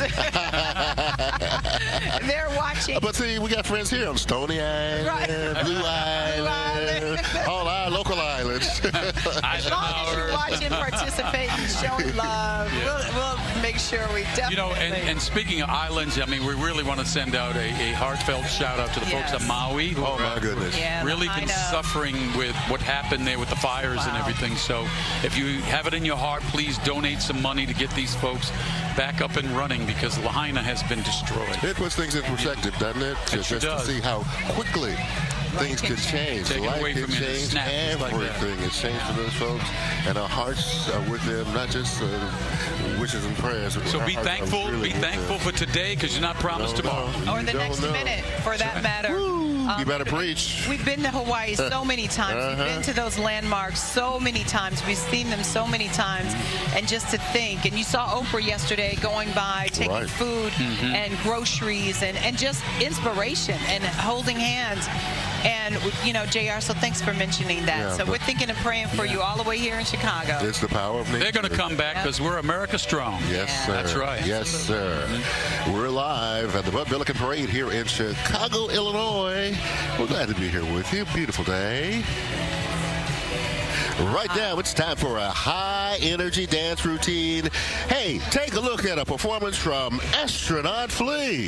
They're watching. But see, we got friends here on Stony Island, Blue Island, all our local islands. As long as you watch and participate and showing love, we'll make sure we definitely. You know, and speaking of islands, I mean, we really want to send out a heartfelt shout out to the folks of Maui. Who oh my goodness! Really been suffering with what happened there with the fires and everything. So if you have it in your heart, please donate some money to get these folks back up and running, because Lahaina has been destroyed. It puts things in perspective, doesn't it? Just to see how quickly things can change. Life can change. Everything has changed for those folks, and our hearts are with them, not just wishes and prayers. So be thankful. Be thankful for today, because you're not promised tomorrow. Or the next minute, for that matter. You better preach. We've been to Hawaii so many times. We've been to those landmarks so many times. We've seen them so many times. And just to think, and you saw Oprah yesterday going by, taking food and groceries and just inspiration and holding hands. And, you know, JR, so thanks for mentioning that. So we're thinking of praying for you all the way here in Chicago. It's the power of nature. They're going to come back because we're America strong. Yes, sir. That's right. Yes, sir. We're live at the Bud Billiken Parade here in Chicago, Illinois. We're glad to be here with you. Beautiful day. Right now, it's time for a high high-energy dance routine. Hey, take a look at a performance from Astronaut Flea.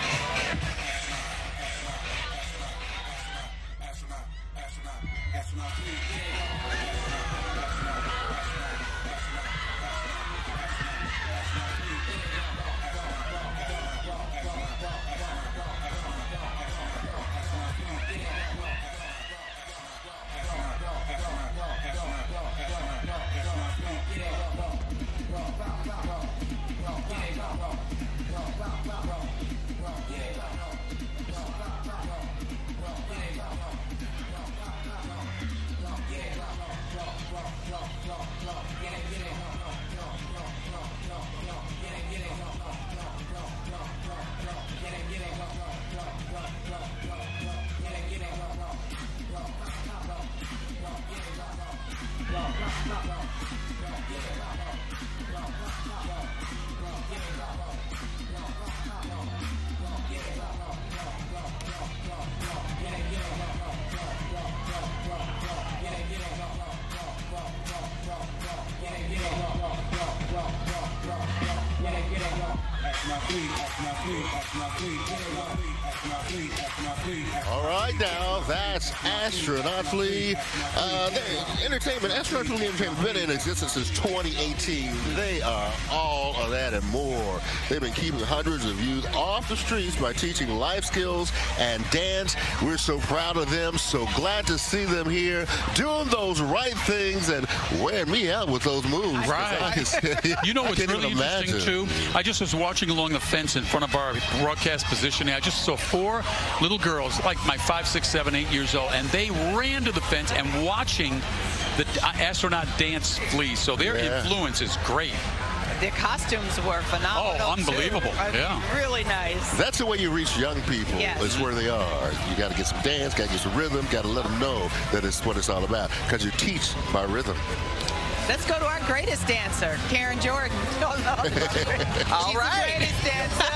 All right, now that's Astronaut Flea. Entertainment, Astronaut Flea Entertainment has been in existence since 2018. They are all of that and more. They've been keeping hundreds of youth off the streets by teaching life skills and dance. We're so proud of them, so glad to see them here doing those right things and wearing me out with those moves. Right. You know what's really interesting, too? I just was watching along the fence in front of our broadcast positioning. I just saw 4 little girls, like my 5, 6, 7, 8 years old, and they ran to the fence and watching the astronaut dance Flea. So their influence is great. Their costumes were phenomenal. Oh, unbelievable. Yeah. Really nice. That's the way you reach young people. Yes. It's where they are. You got to get some dance, got to get some rhythm, got to let them know that it's what it's all about, because you teach by rhythm. Let's go to our greatest dancer, Karen Jordan. All right. The greatest dancer.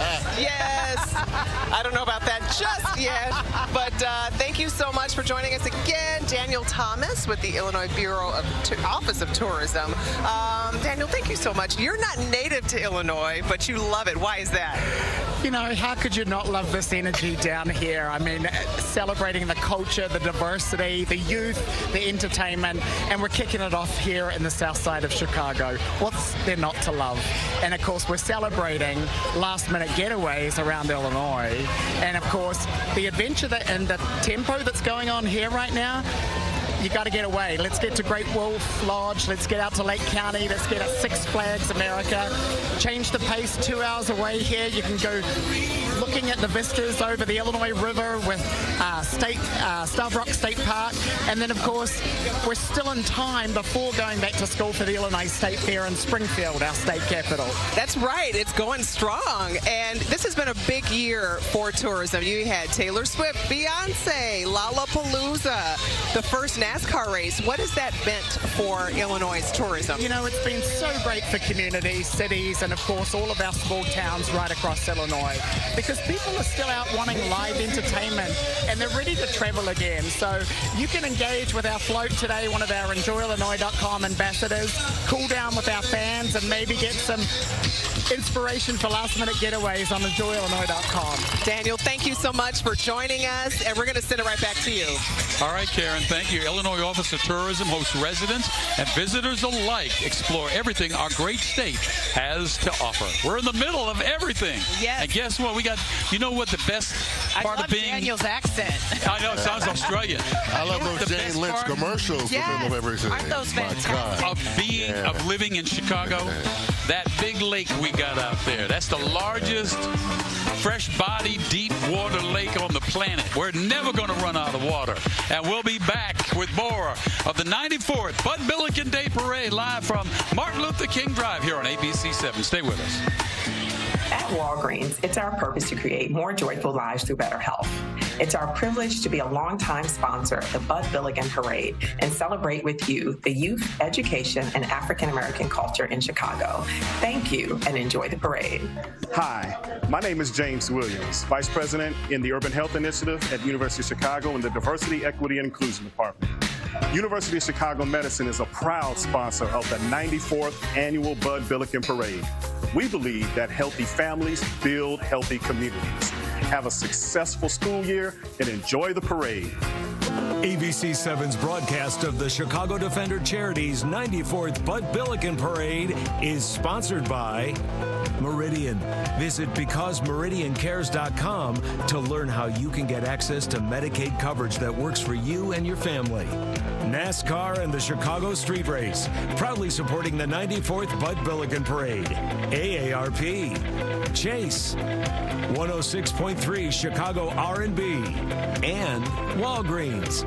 Yes. I don't know about that just yet, but thank you so much for joining us again. Daniel Thomas with the Illinois Bureau of Office of Tourism. Daniel, thank you so much. You're not native to Illinois, but you love it. Why is that? You know, how could you not love this energy down here? I mean, celebrating the culture, the diversity, the youth, the entertainment, and we're kicking it off here in the south side of Chicago. What's there not to love? And of course, we're celebrating last-minute getaways around Illinois. And of course, the adventure and the tempo that's going on here right now, you got to get away. Let's get to Great Wolf Lodge. Let's get out to Lake County. Let's get at Six Flags America. Change the pace. 2 hours away here. You can go looking at the vistas over the Illinois River with Starved Rock State Park. And then, of course, we're still in time before going back to school for the Illinois State Fair in Springfield, our state capital. That's right. It's going strong. And this has been a big year for tourism. You had Taylor Swift, Beyonce, Lollapalooza, the first NASCAR race. What has that meant for Illinois' tourism? You know, it's been so great for communities, cities, and of course all of our small towns right across Illinois, because people are still out wanting live entertainment and they're ready to travel again. So you can engage with our float today, one of our EnjoyIllinois.com ambassadors, cool down with our fans and maybe get some inspiration for last-minute getaways on EnjoyIllinois.com. Daniel, thank you so much for joining us, and we're going to send it right back to you. All right, Karen, thank you. Illinois Office of Tourism hosts residents and visitors alike explore everything our great state has to offer. We're in the middle of everything. Yes. And guess what? We got, you know what the best part of being... Daniel's accent. I know, it sounds Australian. I love those Jane Lynch commercials. Yes. Of everything. Aren't those fantastic? Of living in Chicago, that big lake we got out there, that's the largest fresh body, deep water lake on the planet. We're never going to run out of water. And we'll be back with more of the 94th Bud Billiken Day Parade live from Martin Luther King Drive here on ABC 7. Stay with us. At Walgreens, it's our purpose to create more joyful lives through better health. It's our privilege to be a longtime sponsor of the Bud Billiken Parade and celebrate with you the youth, education, and African American culture in Chicago. Thank you and enjoy the parade. Hi, my name is James Williams, Vice President in the Urban Health Initiative at the University of Chicago in the Diversity, Equity, and Inclusion Department. University of Chicago Medicine is a proud sponsor of the 94th Annual Bud Billiken Parade. We believe that healthy families build healthy communities. Have a successful school year and enjoy the parade. ABC7's broadcast of the Chicago Defender Charities 94th Bud Billiken Parade is sponsored by Meridian. Visit BecauseMeridianCares.com to learn how you can get access to Medicaid coverage that works for you and your family. NASCAR and the Chicago Street Race, proudly supporting the 94th Bud Billiken Parade. AARP, Chase, 106.3 Chicago R&B, and Walgreens.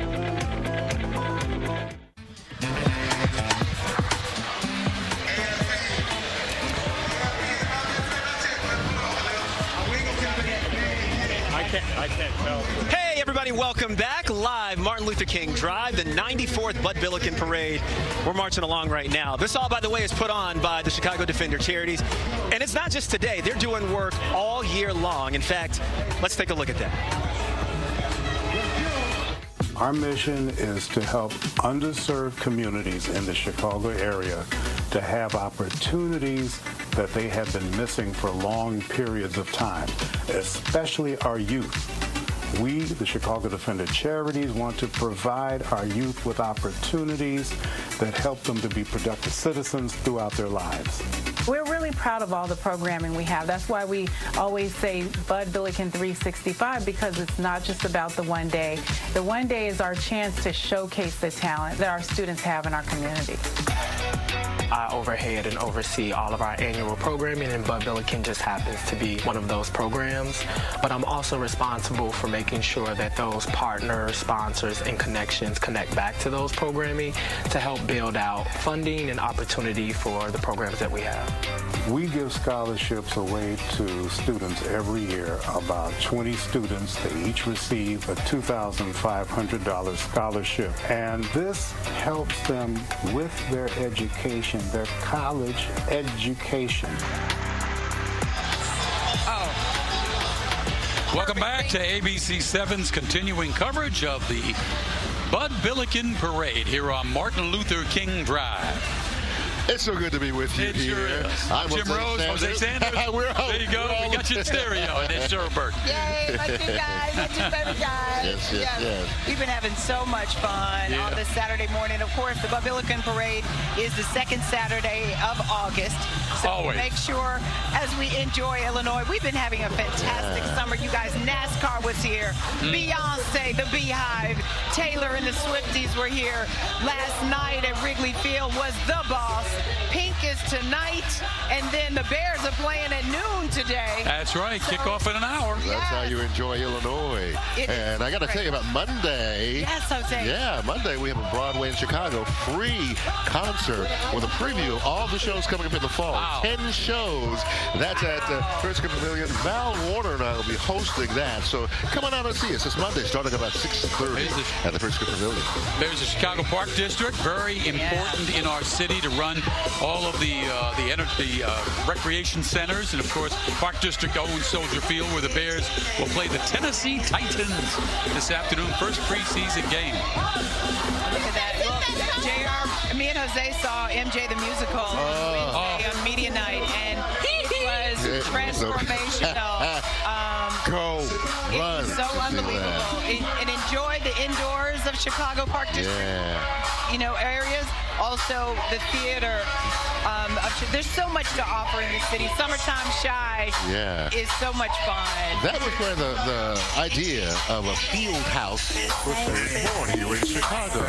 I can't tell. Hey, everybody, welcome back. Live Martin Luther King Drive, the 94th Bud Billiken Parade. We're marching along right now. This all, by the way, is put on by the Chicago Defender Charities. And it's not just today. They're doing work all year long. In fact, let's take a look at that. Our mission is to help underserved communities in the Chicago area to have opportunities that they have been missing for long periods of time, especially our youth. We, the Chicago Defender Charities, want to provide our youth with opportunities that help them to be productive citizens throughout their lives. We're really proud of all the programming we have. That's why we always say Bud Billiken 365, because it's not just about the one day. The one day is our chance to showcase the talent that our students have in our community. I overhead and oversee all of our annual programming, and Bud Billiken just happens to be one of those programs. But I'm also responsible for making sure that those partners, sponsors, and connections connect back to those programming to help build out funding and opportunity for the programs that we have. We give scholarships away to students every year. About 20 students, they each receive a $2,500 scholarship. And this helps them with their education, their college education. Welcome back to ABC7's continuing coverage of the Bud Billiken Parade here on Martin Luther King Drive. It's so good to be with you It here. sure is. I'm Jim Rose, Hosea Sanders. There you go. We got you in stereo. And it's Cheryl Burton. Yay, my two guys, my two baby guys. Yes. We've been having so much fun on this Saturday morning. Of course, the Bud Billiken Parade is the second Saturday of August. So Always. Make sure, as we enjoy Illinois, we've been having a fantastic summer. You guys, NASCAR was here. Beyonce, the Beehive, Taylor and the Swifties were here. Last night at Wrigley Field was the boss. Pink is tonight, and then the Bears are playing at noon today. That's right. Kick off in an hour. That's how you enjoy Illinois. And I got to tell you about Monday. Yes, Jose. Yeah, Monday we have a Broadway in Chicago free concert with a preview of all the shows coming up in the fall. Wow. 10 shows. That's at Praize Pavilion. Val Warner and I will be hosting that. So come on out and see us. It's Monday, starting about 6:30 at the Praize Pavilion. There's the Chicago Park District, very important in our city to run all of the recreation centers, and of course Park District owns Soldier Field, where the Bears will play the Tennessee Titans this afternoon, first preseason game. Look at that. Well, JR, me and Jose saw MJ the Musical Wednesday on media night, and it was transformational. Go run. So unbelievable. And enjoy the indoors of Chicago Park District, areas. Also, the theater. There's so much to offer in the city. Summertime Shy is so much fun. That was where the idea of a field house was born here in Chicago.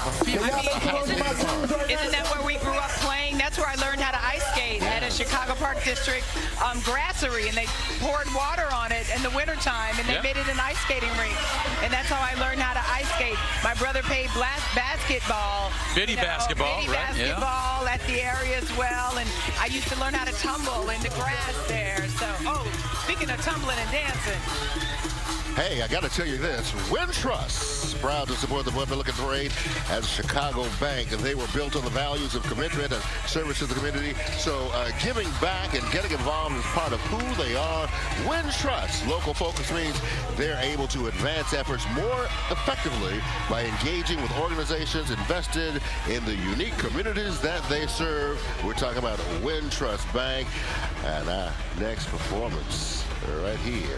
Isn't that where we grew up playing? That's where I learned how to ice skate at a Chicago Park District grassery, and they poured water on it in the wintertime, and they made it an ice skating rink. And that's how I learned how to ice skate. My brother played basketball. Bitty basketball, bitty basketball at the area as well, and I used to learn how to tumble in the grass there. So, speaking of tumbling and dancing. Hey, I got to tell you this. Wintrust proud to support the Bud Billiken Parade as a Chicago bank. They were built on the values of commitment and service to the community. So giving back and getting involved is part of who they are. Win trust. Local focus means they're able to advance efforts more effectively by engaging with organizations invested in the unique communities that they serve. We're talking about Win Trust Bank. And our next performance right here.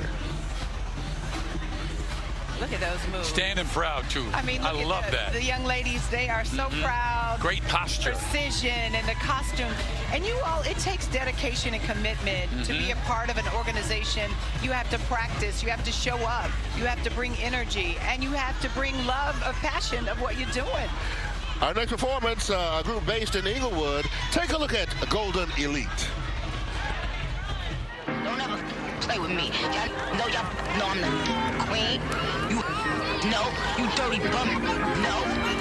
Look at those moves. Standing proud, too. I mean, I love that. The young ladies, they are so proud. Great posture. Precision and the costume. And you all, it takes dedication and commitment to be a part of an organization. You have to practice. You have to show up. You have to bring energy. And you have to bring love, of passion of what you're doing. Our next performance, a group based in Inglewood. Take a look at Golden Elite. Don't ever play with me. Y'all know I'm the queen. You dirty bum. No.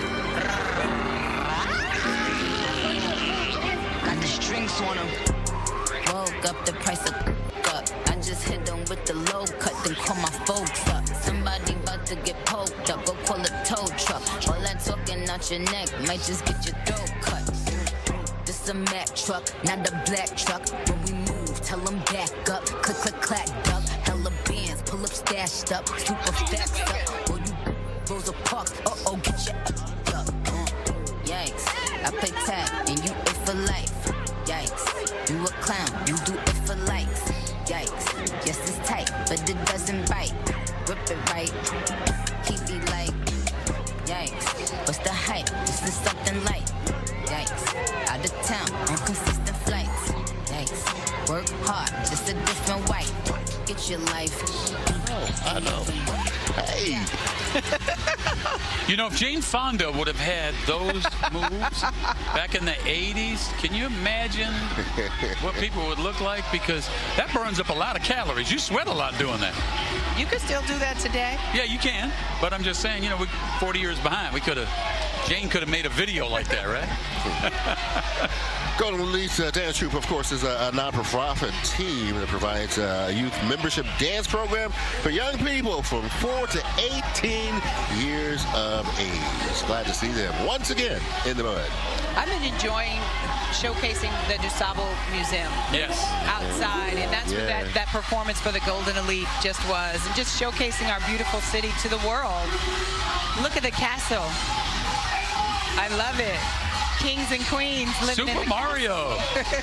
Got the strings on him. Woke up, the price of up. I just hit them with the low cut, then call my folks up. Somebody about to get poked up, go call a tow truck. All that talking out your neck might just get your throat cut. This a Mack truck, not a black truck. When we move, tell them back up. Click, click, clack, duck. Hella bands, pull up, stashed up. Super fast up. Or you Rosa Parks, uh-oh, get your up. Yikes, I play tag and you it for life. Yikes, you a clown, you do it for likes. Yikes, yes it's tight, but it doesn't bite. Rip it right, keep it like. Yikes, what's the hype? This is something light. Yikes, out of town on consistent flights. Yikes, work hard, just a different white. Get your life. Oh, I know. Hey. You know, if Jane Fonda would have had those moves back in the 80s, can you imagine what people would look like? Because that burns up a lot of calories. You sweat a lot doing that. You could still do that today. Yeah, you can. But I'm just saying, you know, we're 40 years behind. Jane could have made a video like that, right? Golden Elite Dance Troupe, of course, is a non-profit team that provides a youth membership dance program for young people from 4 to 18 years of age. Glad to see them once again in the mud. I've been enjoying showcasing the DuSable Museum outside, and that's what that performance for the Golden Elite just was, and just showcasing our beautiful city to the world. Look at the castle. I love it. Kings and queens living in the Mario.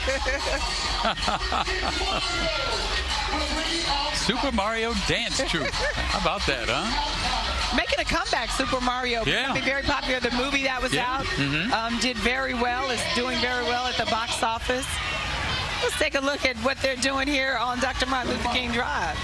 Super Mario Dance Troupe. How about that, huh? Making a comeback, Super Mario. Becoming very popular. The movie that was out did very well. It's doing very well at the box office. Let's take a look at what they're doing here on Dr. Martin Luther King Drive.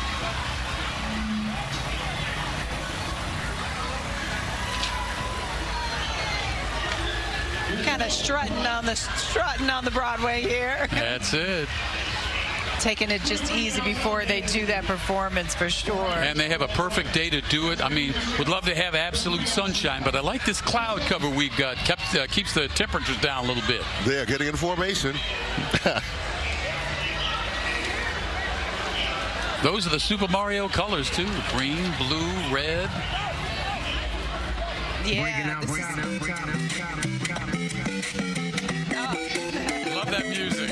Kind of strutting on the Broadway here. That's it. Taking it just easy before they do that performance for sure. And they have a perfect day to do it. I mean, would love to have absolute sunshine, but I like this cloud cover we've got. Keeps the temperatures down a little bit. They're getting in formation. Those are the Super Mario colors too: green, blue, red. Yeah. Love that music.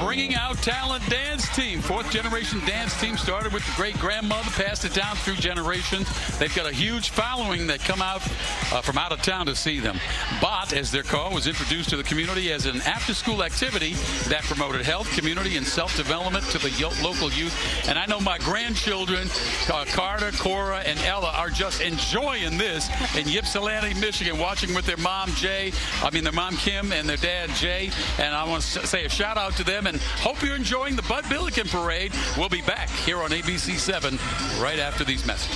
bringing out talent dance team. 4th generation dance team started with the great grandmother, passed it down through generations. They've got a huge following that come out from out of town to see them. BOT, as they're called, was introduced to the community as an after-school activity that promoted health, community, and self-development to the local youth. And I know my grandchildren, Carter, Cora, and Ella, are just enjoying this in Ypsilanti, Michigan, watching with their mom, their mom, Kim, and their dad, Jay. And I want to say a shout out to them and hope you're enjoying the Bud Billiken Parade. We'll be back here on ABC 7 right after these messages.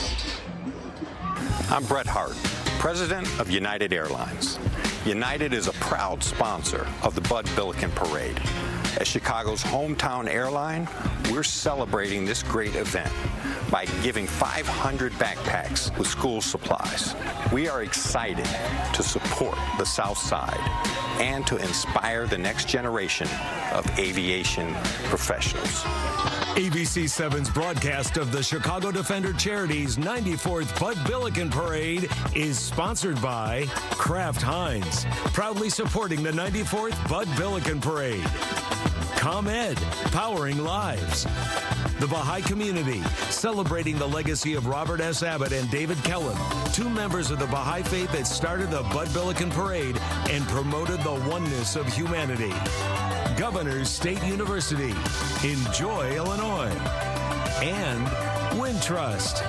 I'm Brett Hart, President of United Airlines. United is a proud sponsor of the Bud Billiken Parade. As Chicago's hometown airline, we're celebrating this great event by giving 500 backpacks with school supplies. We are excited to support the South Side and to inspire the next generation of aviation professionals. ABC 7's broadcast of the Chicago Defender Charity's 94th Bud Billiken Parade is sponsored by Kraft Heinz, proudly supporting the 94th Bud Billiken Parade. ComEd, powering lives. The Baha'i Community, celebrating the legacy of Robert S. Abbott and David Kellum, 2 members of the Baha'i faith that started the Bud Billiken Parade and promoted the oneness of humanity. Governors State University, Enjoy Illinois, and Wintrust.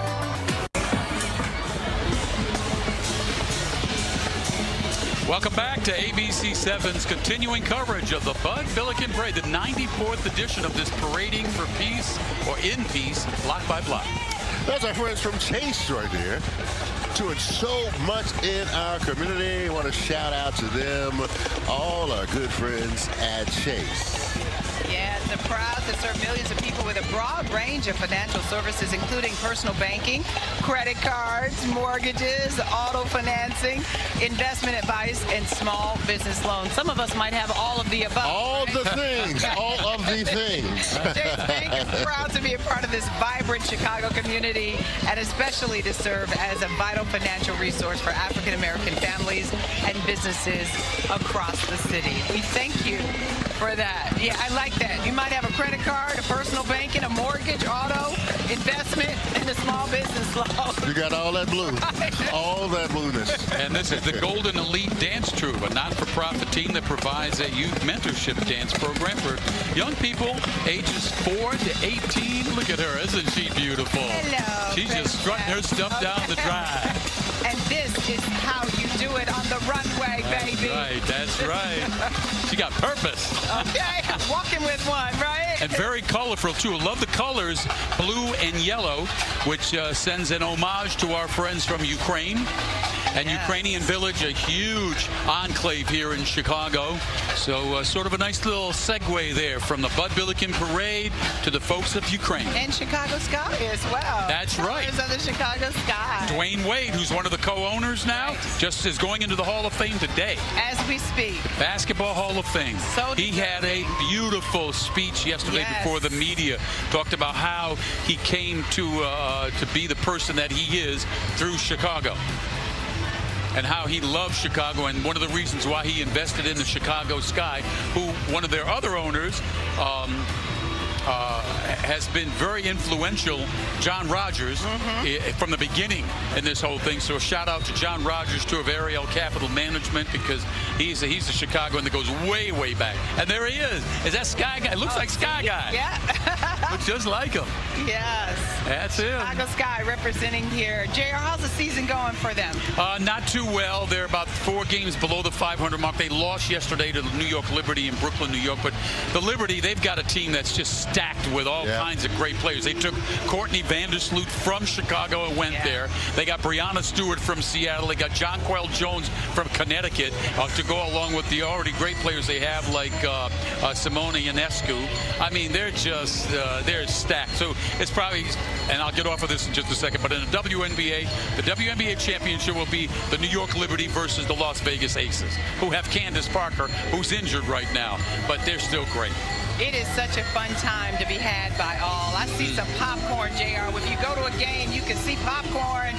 Welcome back to ABC 7's continuing coverage of the Bud Billiken Parade, the 94th edition of this Parading for Peace, or in Peace, block by block. That's our friends from Chase right there, doing so much in our community. I want to shout out to them, all our good friends at Chase. Yes, they're proud to serve millions of people with a broad range of financial services, including personal banking, credit cards, mortgages, auto financing, investment advice, and small business loans. Some of us might have all of the above. All the things. All of the things. Chase Bank is proud to be a part of this vibrant Chicago community and especially to serve as a vital financial resource for African-American families and businesses across the city. We thank you for that. Yeah, I like that. You might have a credit card, a personal banking, a mortgage, auto, investment, and a small business loan. You got all that blue. Right. All that blueness. And this is the Golden Elite Dance Troupe, a not-for-profit team that provides a youth mentorship dance program for young people ages 4 to 18. Look at her. Isn't she beautiful? Hello. She's just strutting her stuff down the drive. And this is how you do it on the runway, baby. That's right. She got purpose. Okay, walking with one, right? And very colorful, too. I love the colors, blue and yellow, which sends an homage to our friends from Ukraine. And Ukrainian Village, a huge enclave here in Chicago. So sort of a nice little segue there from the Bud Billiken Parade to the folks of Ukraine. And Chicago Sky as well. That's right. Colors of the Chicago Sky. Dwayne Wade, who's one of the co-owners now, just is going into the Hall of Fame today. As we speak. Basketball Hall of Fame. So he had a beautiful speech yesterday before the media. Talked about how he came to be the person that he is through Chicago. And how he loves Chicago, and one of the reasons why he invested in the Chicago Sky, who one of their other owners has been very influential, John Rogers, from the beginning in this whole thing. So a shout out to John Rogers, too, of Ariel Capital Management, because he's the Chicagoan that goes way, way back. And there he is. Is that Sky Guy? It looks like Sky Guy. Yeah. Looks just like him. Yes. That's him. Chicago Sky representing here. JR, how's the season going for them? Not too well. They're about 4 games below the 500 mark. They lost yesterday to the New York Liberty in Brooklyn, New York. But the Liberty, they've got a team that's just stacked with all kinds of great players. They took Courtney Vandersloot from Chicago and went there. They got Breonna Stewart from Seattle. They got Jonquel Jones from Connecticut to go along with the already great players they have, like Simone Ionescu. I mean, they're just they're stacked. So it's probably, and I'll get off of this in just a second, but in the WNBA championship will be the New York Liberty versus the Las Vegas Aces, who have Candace Parker, who's injured right now, but they're still great. It is such a fun time to be had by all. I see some popcorn, JR. If you go to a game, you can see popcorn.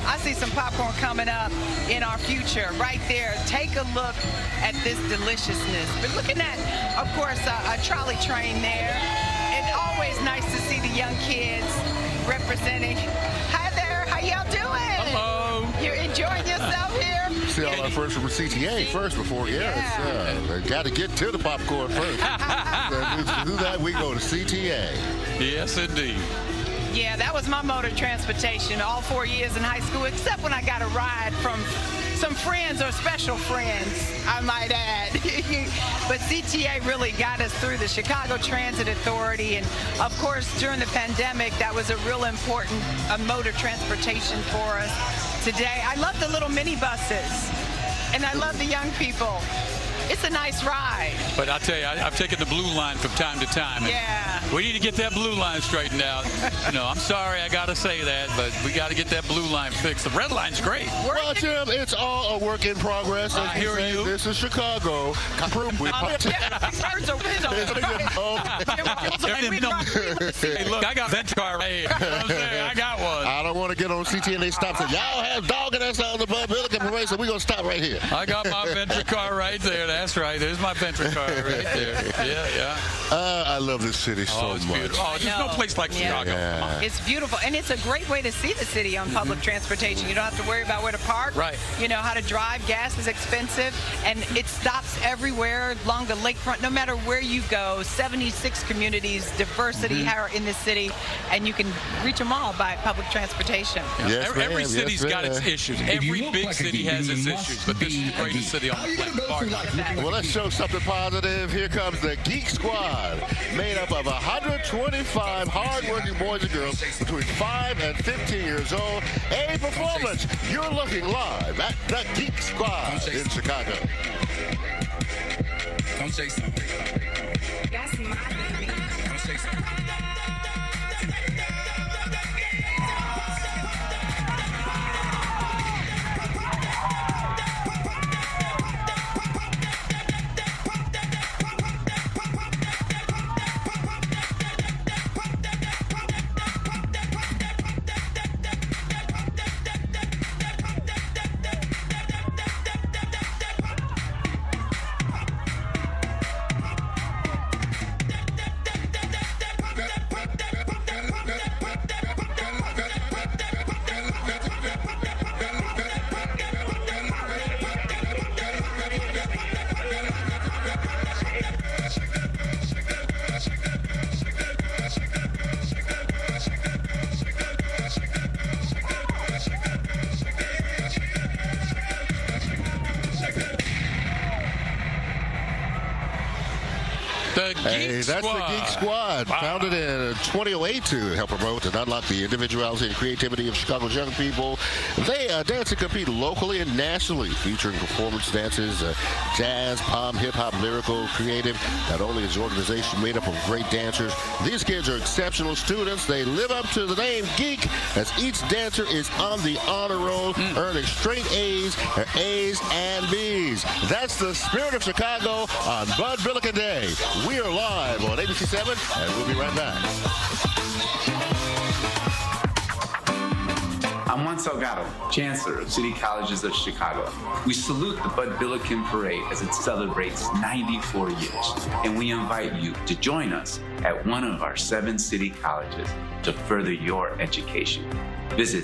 I see some popcorn coming up in our future right there. Take a look at this deliciousness. We're looking at, of course, a trolley train there. It's always nice to see the young kids representing. Hi there, how y'all doing? Hello. You're enjoying yourself here? See all our friends from CTA first before, got to get to the popcorn first. To do that, we go to CTA. Yes, indeed. Yeah, that was my mode of transportation all 4 years in high school, except when I got a ride from some friends or special friends, I might add. But CTA really got us through, the Chicago Transit Authority. And, of course, during the pandemic, that was a real important mode of transportation for us today. I love the little minibuses, and I love the young people. It's a nice ride. But I'll tell you, I've taken the blue line from time to time. Yeah. We need to get that blue line straightened out. I'm sorry I got to say that, but we got to get that blue line fixed. The red line's great. Well, Jim, it's all a work in progress. I hear you. This is Chicago. Hey, look, I got Venture Car right here. I got one. I don't want to get on CT and they stop and say, y'all have dogging us on the Bud Billiken Parade, so we're going to stop right here. I got my Venture Car right there. That's right. There's my Venture Car right there. Yeah. I love this city so much. Beautiful. Oh, there's no place like Chicago. Yeah. It's beautiful, and it's a great way to see the city on public transportation. You don't have to worry about where to park. Right. You know how to drive. Gas is expensive, and it stops everywhere along the lakefront. No matter where you go, 76 communities, diversity in this city, and you can reach them all by public transportation. Yes, every city's got its issues. Every big city has its issues, but this is the greatest city on the planet. Well, let's show something positive. Here comes the Geek Squad, made up of 125 hard-working boys and girls between 5 and 15 years old. A performance. You're looking live at the Geek Squad in Chicago. Don't say something. That's my baby. Don't say something. Hey, that's the Geek Squad, founded in 2008 to help promote and unlock the individuality and creativity of Chicago's young people. They dance and compete locally and nationally, featuring performance dances, jazz, pop, hip-hop, lyrical, creative. Not only is the organization made up of great dancers, these kids are exceptional students. They live up to the name Geek, as each dancer is on the honor roll, earning straight A's and B's. That's the spirit of Chicago on Bud Billiken Day. We are live on ABC 7, and we'll be right back. I'm Juan Salgado, Chancellor of City Colleges of Chicago. We salute the Bud Billiken Parade as it celebrates 94 years, and we invite you to join us at one of our 7 city colleges to further your education. Visit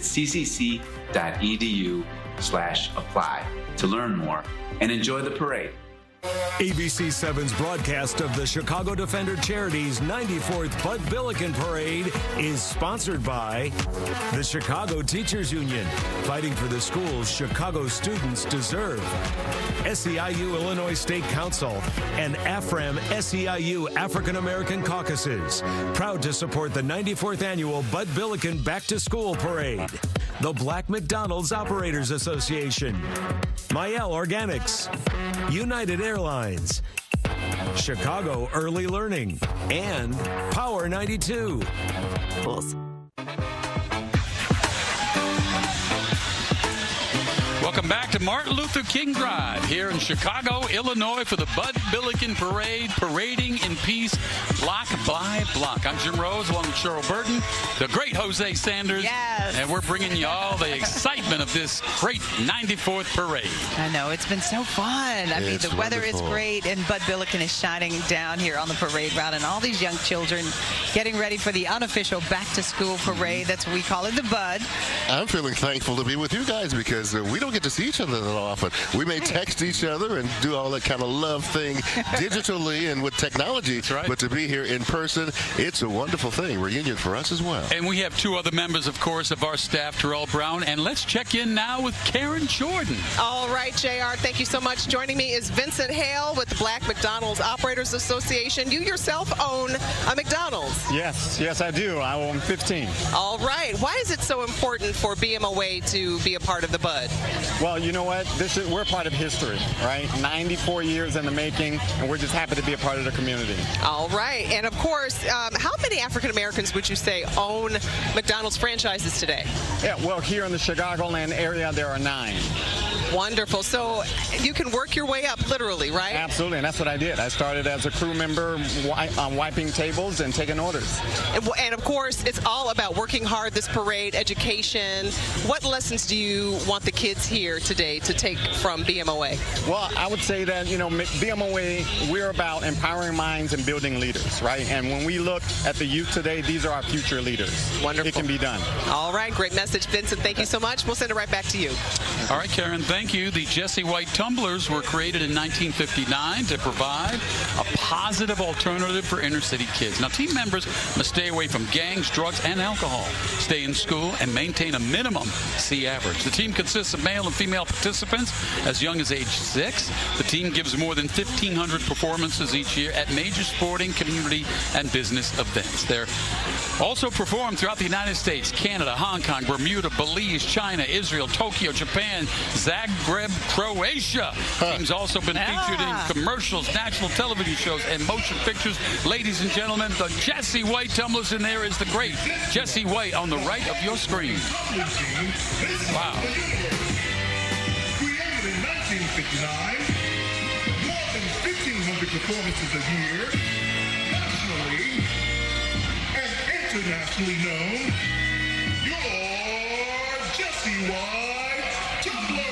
ccc.edu/apply to learn more and enjoy the parade. ABC 7's broadcast of the Chicago Defender Charities 94th Bud Billiken Parade is sponsored by the Chicago Teachers Union, fighting for the schools Chicago students deserve, SEIU Illinois State Council, and AFRAM SEIU African American Caucuses, proud to support the 94th annual Bud Billiken Back to School Parade, the Black McDonald's Operators Association, Mayel Organics, United Airlines, Chicago Early Learning, and Power 92. Welcome back to Martin Luther King Drive here in Chicago, Illinois for the Bud Billiken Parade, parading in peace, block by block. I'm Jim Rose along with Cheryl Burton, the great Hosea Sanders. Yes. And we're bringing you all the excitement of this great 94th parade. I know, it's been so fun. I mean, the weather is great, and Bud Billiken is shining down here on the parade route, and all these young children getting ready for the unofficial back-to-school parade. That's what we call it, the Bud. I'm feeling thankful to be with you guys because we don't get to see each other that often. We may text each other and do all that kind of love thing digitally and with technology, but to be here in person, it's a wonderful thing. Reunion for us as well. And we have two other members, of course, of our staff, Terrell Brown, and let's check in now with Karen Jordan. All right, JR, thank you so much. Joining me is Vincent Hale with the Black McDonald's Operators Association. You yourself own a McDonald's. Yes, I do. I own 15. All right. Why is it so important for BMOA to be a part of the Bud? Well, you know what? We're part of history, right? 94 years in the making, and we're just happy to be a part of the community. All right. And, of course, how many African Americans would you say own McDonald's franchises today? Yeah, well, here in the Chicagoland area, there are 9. Wonderful. So you can work your way up, literally, right? Absolutely, and that's what I did. I started as a crew member wiping tables and taking orders. And of course, it's all about working hard, this parade, education. What lessons do you want the kids here today to take from BMOA? Well, I would say that, BMOA, we're about empowering minds and building leaders, right? And when we look at the youth today, these are our future leaders. Wonderful. It can be done. All right, great message, Vincent. Thank you so much. We'll send it right back to you. All right, Karen, thank you. The Jesse White tumblers were created in 1959 to provide a positive alternative for inner city kids. Now, team members must stay away from gangs, drugs, and alcohol, stay in school, and maintain a minimum C average. The team consists of male and female participants as young as age 6. The team gives more than 1,500 performances each year at major sporting, community, and business events. They're also performed throughout the United States, Canada, Hong Kong, Bermuda, Belize, China, Israel, Tokyo, Japan, Zagreb, Croatia. Team's also been featured in commercials, national television shows, and motion pictures. Ladies and gentlemen, the Jesse White tumblers, and there is the great Jesse White on the right of your screen. Wow. Created in 1959, more than 1,500 performances a year, nationally and internationally known, your Jesse White Tumbler.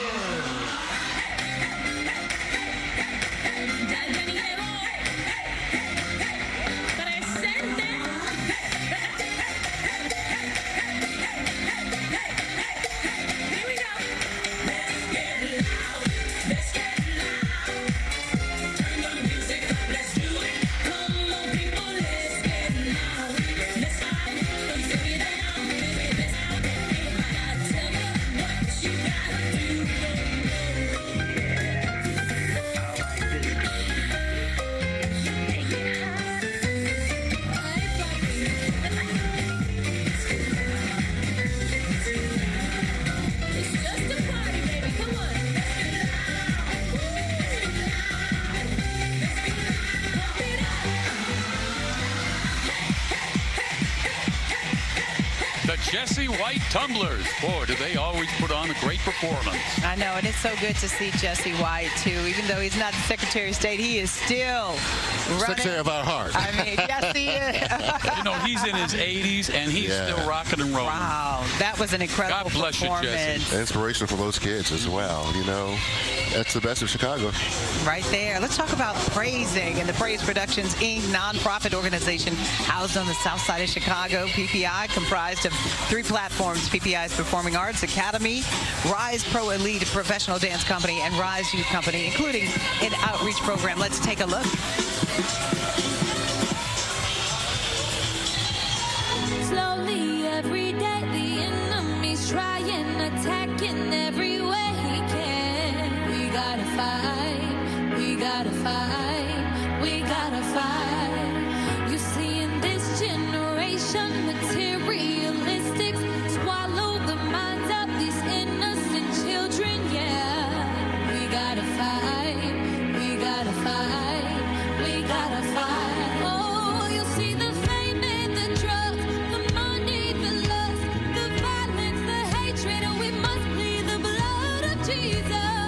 Jesse White tumblers. Boy, do they always put on a great performance. I know, and it's so good to see Jesse White, too. Even though he's not the Secretary of State, he is still running. Secretary of our heart. I mean, yes, he is. He's in his 80s, and he's still rocking and rolling. Wow, that was an incredible performance. God bless you, Jesse. Inspiration for those kids as well, That's the best of Chicago. Right there. Let's talk about praising and the Praize Productions, Inc., nonprofit organization housed on the south side of Chicago. PPI, comprised of 3 platforms: PPI's Performing Arts Academy, Rise Pro Elite Professional Dance Company, and Rise Youth Company, including an outreach program. Let's take a look. Slowly every day the enemy's trying, attacking every way he can. We gotta fight, we gotta fight, we gotta fight. You see, in this generation, materialistics swallow the minds of these innocent children, yeah. We gotta fight, we gotta fight, we gotta fight. Oh, you'll see the fame and the drugs, the money, the lust, the violence, the hatred, and we must plead the blood of Jesus.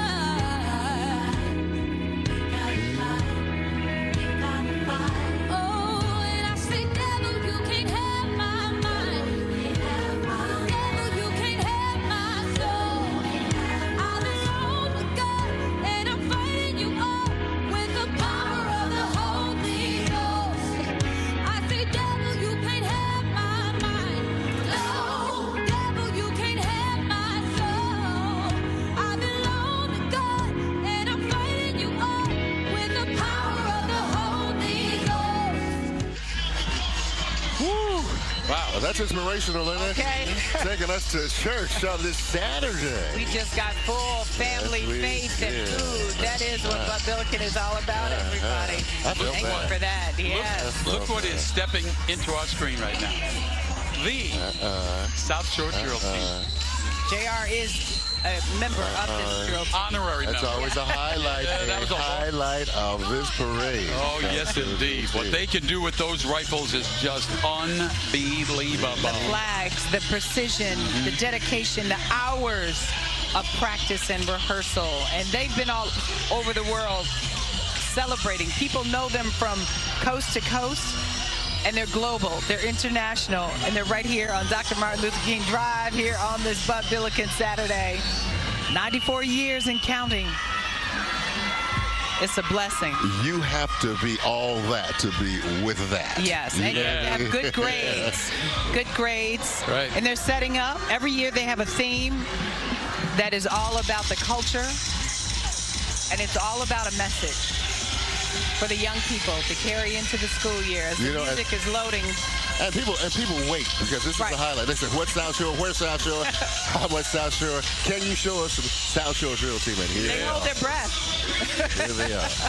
That's inspirational, isn't it? Okay. Taking us to church on this Saturday. We just got full family faith and food. That is what Bud Billiken is all about, everybody. Thank you for that. Yes. Look what is stepping into our screen right now. The South Shore Drill Team. JR is a member of this drill team. Honorary member. That's always a highlight, that was a highlight of this parade. Oh, yes, indeed. What they can do with those rifles is just unbelievable. The flags, the precision, the dedication, the hours of practice and rehearsal. And they've been all over the world celebrating. People know them from coast to coast. And they're global, they're international, and they're right here on Dr. Martin Luther King Drive here on this Bud Billiken Saturday. 94 years and counting. It's a blessing. You have to be all that to be with that. Yes, and you have good grades. Good grades. Right. And they're setting up. Every year they have a theme that is all about the culture, and it's all about a message for the young people to carry into the school year as the music is loading. And people wait because this is the highlight. They say, what's South Shore? Where's South Shore? How much South Shore? Can you show us some South Shore drill team in here? They hold their breath. Here they are.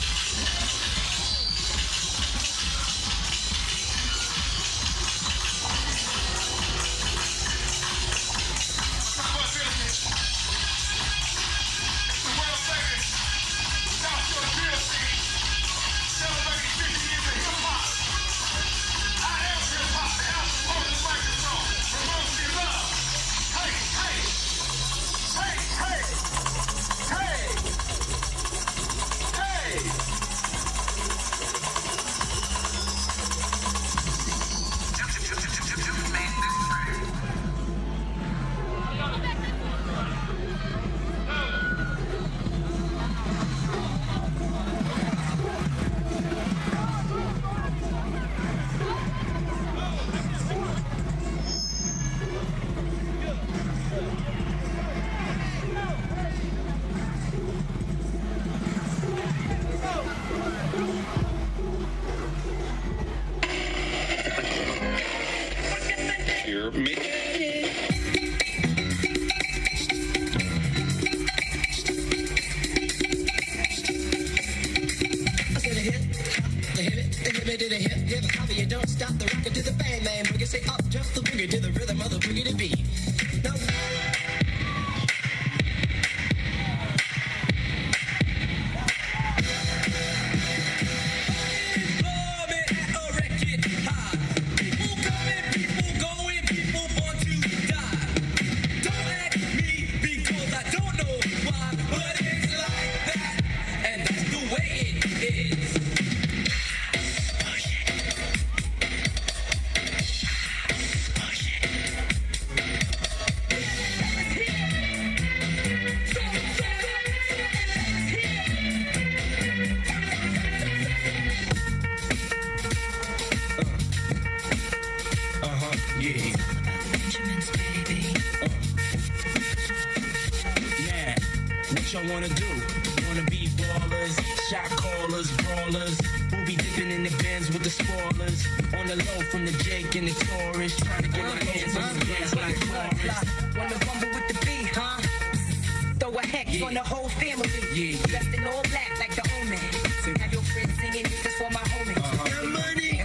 Wanna do? Wanna be ballers, shot callers, brawlers. We'll be dipping in the bins with the spoilers. On the low from the Jake and the Taurus. Trying to get my hands on the dance like Taurus. Wanna rumble with the beat, huh? Throw a hex on the whole family. Dressed in all black like the omen. Have your friends singing, this is for my homie. Your money.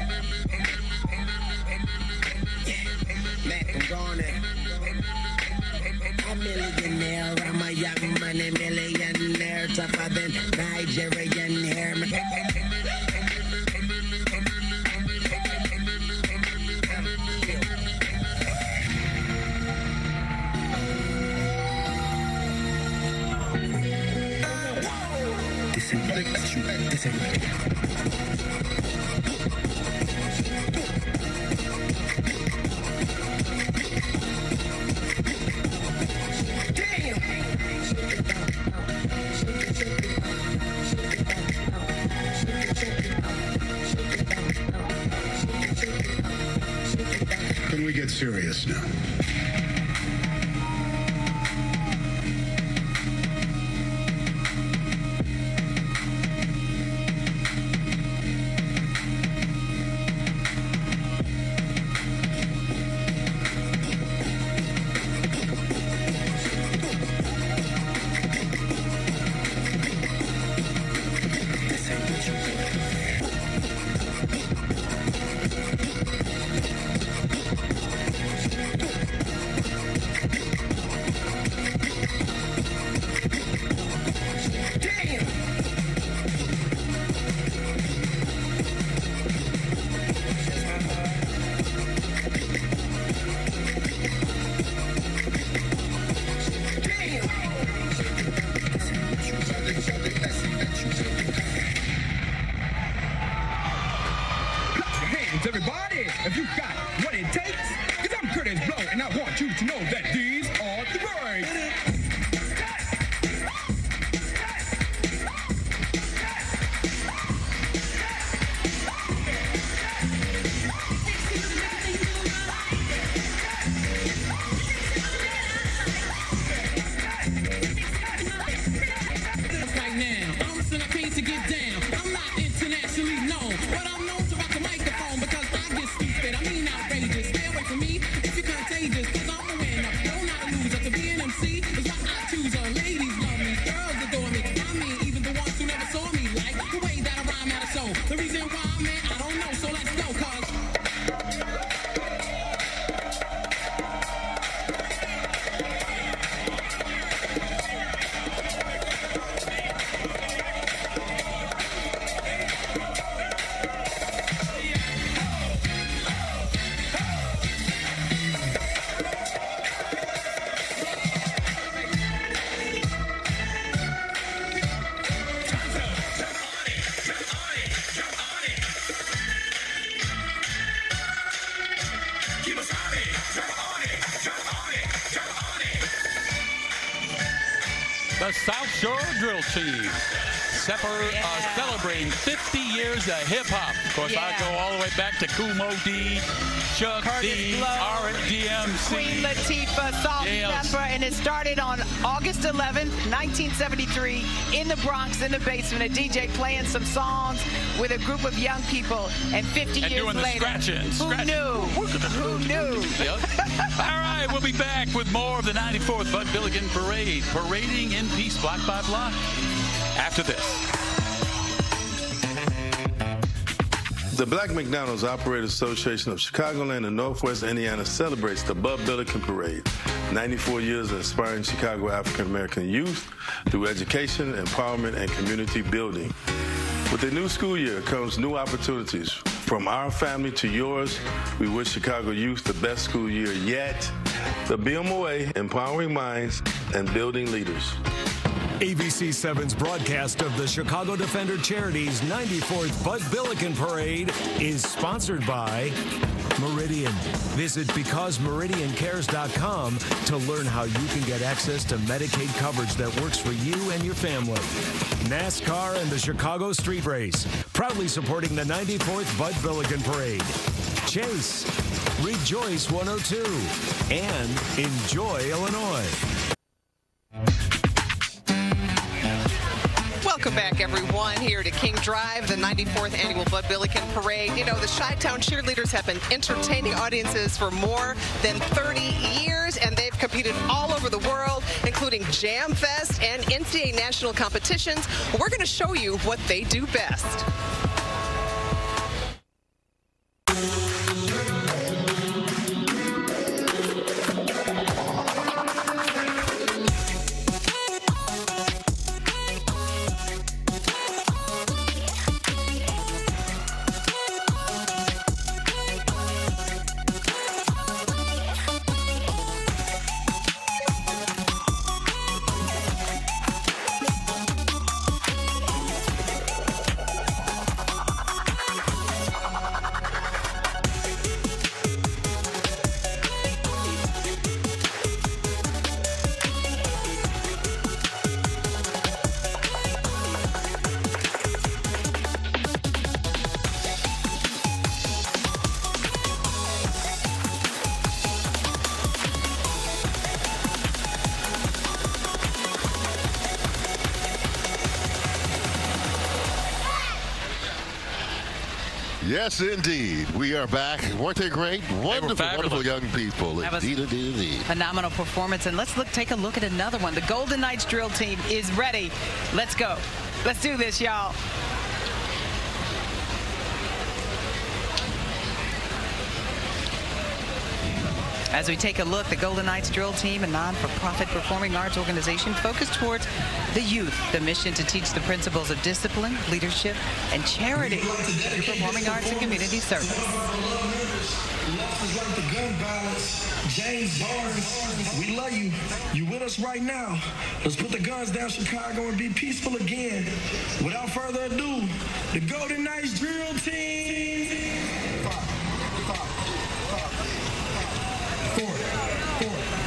Man, I'm gone there. A millionaire, I'm a young money millionaire, tougher than Nigerian hair. This ain't Can we get serious now? to know that these are the breaks. To get down. I'm not internationally known, but I'm known to rock the microphone because I get stupid. I mean outrageous. Stay away from me if you're contagious, cause I'm a winner. No, not a loser. To be an MC is what I choose. Ladies love me, girls adore me. I mean, even the ones who never saw me like the way that I rhyme at a show. The reason why, man, I don't know. So let's go, cause The South Shore Drill Team. Celebrating 50 years of hip-hop. Of course, I go all the way back to Kumo D, Chuck D, RDMC. Queen Latifah, Salt and Pepper, and it started on August 11th, 1973, in the Bronx, in the basement, a DJ playing some songs with a group of young people, and 50 years doing the later, who knew? Who knew? All right, we'll be back with more of the 94th Bud Billiken Parade, parading in peace block by block. After this. The Black McDonald's Operators Association of Chicagoland and Northwest Indiana celebrates the Bud Billiken Parade, 94 years of inspiring Chicago African-American youth through education, empowerment, and community building. With the new school year comes new opportunities. From our family to yours, we wish Chicago youth the best school year yet. The BMOA, empowering minds and building leaders. ABC 7's broadcast of the Chicago Defender Charities 94th Bud Billiken Parade is sponsored by Meridian. Visit BecauseMeridianCares.com to learn how you can get access to Medicaid coverage that works for you and your family. NASCAR and the Chicago Street Race, proudly supporting the 94th Bud Billiken Parade. Chase, Rejoice 102, and Enjoy Illinois. Welcome back, everyone, here to King Drive, the 94th Annual Bud Billiken Parade. You know, the Chi-Town cheerleaders have been entertaining audiences for more than 30 years, and they've competed all over the world, including Jam Fest and NCAA national competitions. We're going to show you what they do best. Yes, indeed. We are back. Weren't they great? Wonderful young people. Indeed. Phenomenal performance. And let's take a look at another one. The Golden Knights drill team is ready. Let's go. Let's do this, y'all. As we take a look, the Golden Knights drill team, a non-for-profit performing arts organization focused towards the youth. The mission to teach the principles of discipline, leadership, and charity through performing arts and community service. Like the gun violence, James Barnes, we love you. You with us right now. Let's put the guns down, Chicago, and be peaceful again. Without further ado, the Golden Knights drill team. 5, 4, 3,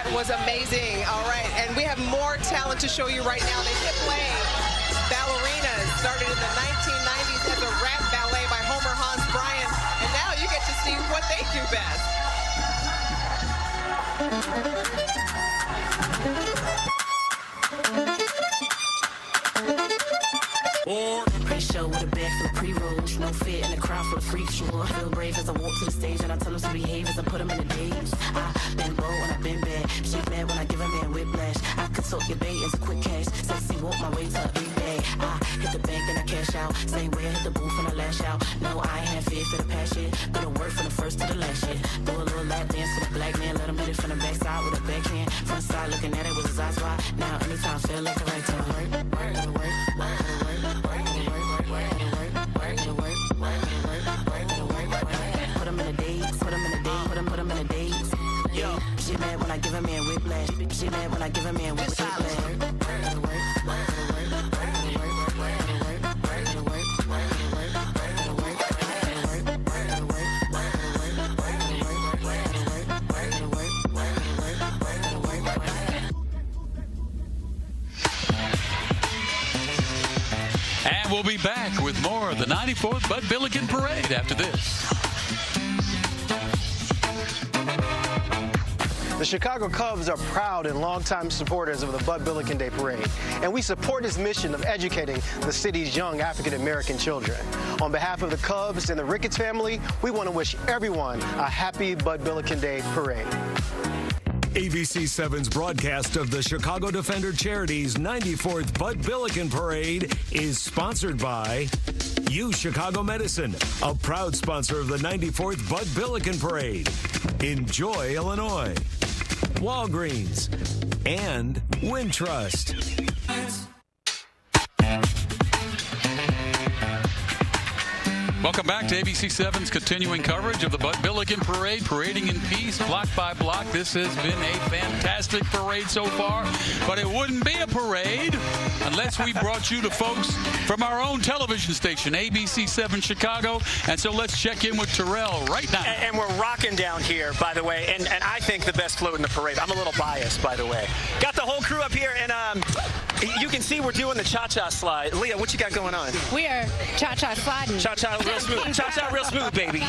was amazing. All right, and we have more talent to show you right now. The Hiplet ballerinas started in the 1990s as a rap ballet by Homer Hans Bryant, and now you get to see what they do best. Pre-show with a bag full of pre-rolls. No fear in the crowd for the freak show. I feel brave as I walk to the stage and I tell them to behave as I put them in the days. I've been bold when I've been bad. Shit mad when I give a man whiplash. I could talk your bait as a quick cash. Sexy walk my way to a big bag. I hit the bank and I cash out. Same way I hit the booth and I lash out. No, I ain't have fear for the passion. Gonna work from the first to the last shit. Do a little lap dance for the black man. Let him hit it from the backside with a backhand. Front side looking at it with his eyes wide. Now anytime I feel like the right time. Work, work, work, work, work, work, work, put them in the days, put them in the days, put them in the days. Yo, she mad when I give a man whiplash. She mad when I give a man whiplash. And we'll be back with more of the 94th Bud Billiken Parade after this. The Chicago Cubs are proud and longtime supporters of the Bud Billiken Day Parade, and we support his mission of educating the city's young African-American children. On behalf of the Cubs and the Ricketts family, we want to wish everyone a happy Bud Billiken Day Parade. ABC7's broadcast of the Chicago Defender Charity's 94th Bud Billiken Parade is sponsored by U Chicago Medicine, a proud sponsor of the 94th Bud Billiken Parade. Enjoy Illinois, Walgreens, and Wintrust. Welcome back to ABC7's continuing coverage of the Bud Billiken Parade, parading in peace, block by block. This has been a fantastic parade so far, but it wouldn't be a parade unless we brought you the folks from our own television station, ABC7 Chicago. And so let's check in with Terrell right now. And we're rocking down here, by the way, and I think the best float in the parade. I'm a little biased, by the way. Got the whole crew up here, and you can see we're doing the cha-cha slide. Leah, what you got going on? We are cha-cha sliding. Cha-cha real smooth. Cha-cha real smooth, baby.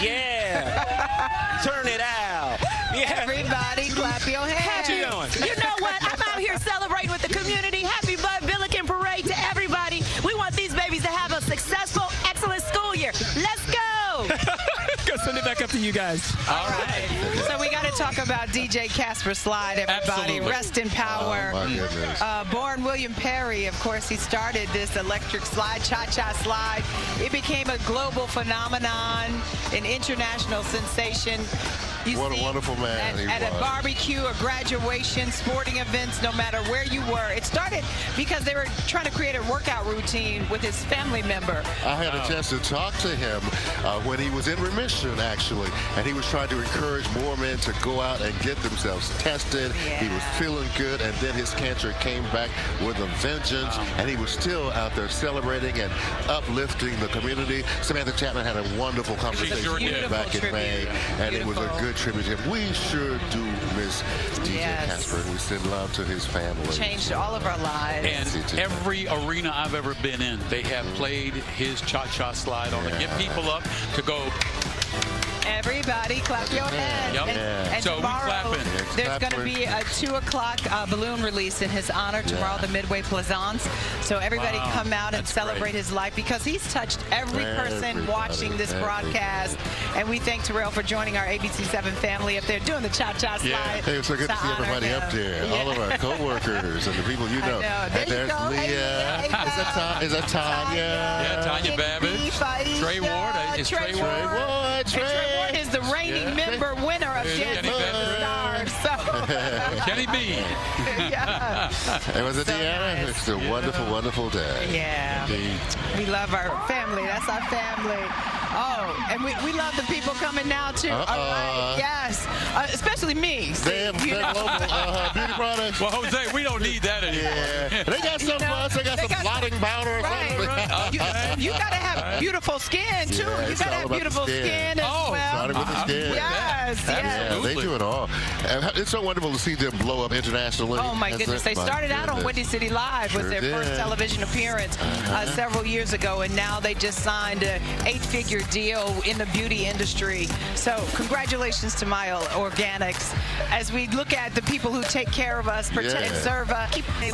Yeah. Turn it out. Yeah. Everybody clap your hands. How you doing? You know what? I'm out here celebrating with the community. Happy Bud Billiken Parade to everybody. We want these babies to have a successful, excellent school year. Let's go. Go send it back up to you guys. All right. So we got to talk about DJ Casper Slide, everybody. Absolutely. Rest in power. Oh, my goodness. Born William Perry, of course, he started this electric slide, cha-cha slide. It became a global phenomenon, an international sensation. What a wonderful man he at was. a barbecue, a graduation, sporting events, no matter where you were. It started because they were trying to create a workout routine with his family member. I had a chance to talk to him when he was in remission, actually, and he was trying to encourage more men to go out and get themselves tested. Yeah. He was feeling good, and then his cancer came back with a vengeance, and he was still out there celebrating and uplifting the community. Samantha Chapman had a wonderful conversation back in May, and it was a good tribute to him. We sure do miss DJ Casper, and we send love to his family. Changed all of our lives. And every arena I've ever been in, they have played his cha-cha slide on it. Get people up to go. Everybody clap your hands. Yep. And So we tomorrow, clapping. there's going to be a 2 o'clock balloon release in his honor tomorrow, the Midway Plaisance. So everybody come out and celebrate his life, because he's touched every person watching this broadcast. And we thank Terrell for joining our ABC7 family up there doing the cha-cha slide. Hey, it's so good to see everybody up there. All of our co-workers and the people you know. And there's Leah. Is that Tanya? Yeah, Tanya Babbage. Trey Ward. Is Trey Ward? Trey Ward is the reigning member winner of Dancing with the Stars. So. Kenny B. And was it Deanna? It's a wonderful, wonderful day. Yeah. Indeed. We love our family. That's our family. Oh, and we love the people coming now, too. All right. Yes. Especially me. Damn, beauty products. Well, Jose, we don't need that anymore. Yeah. They got some for us. They got some blotting powder or something. You got to have beautiful skin, too. Yeah, you got to have beautiful skin as well. Starting with the skin. Yes, Yeah, they do it all. It's so wonderful to see them blow up internationally. Oh, my goodness. They started out on Windy City Live with their first television appearance several years ago, and now they just signed an 8-figure deal in the beauty industry. So congratulations to My Organics. As we look at the people who take care of us, protect and serve us.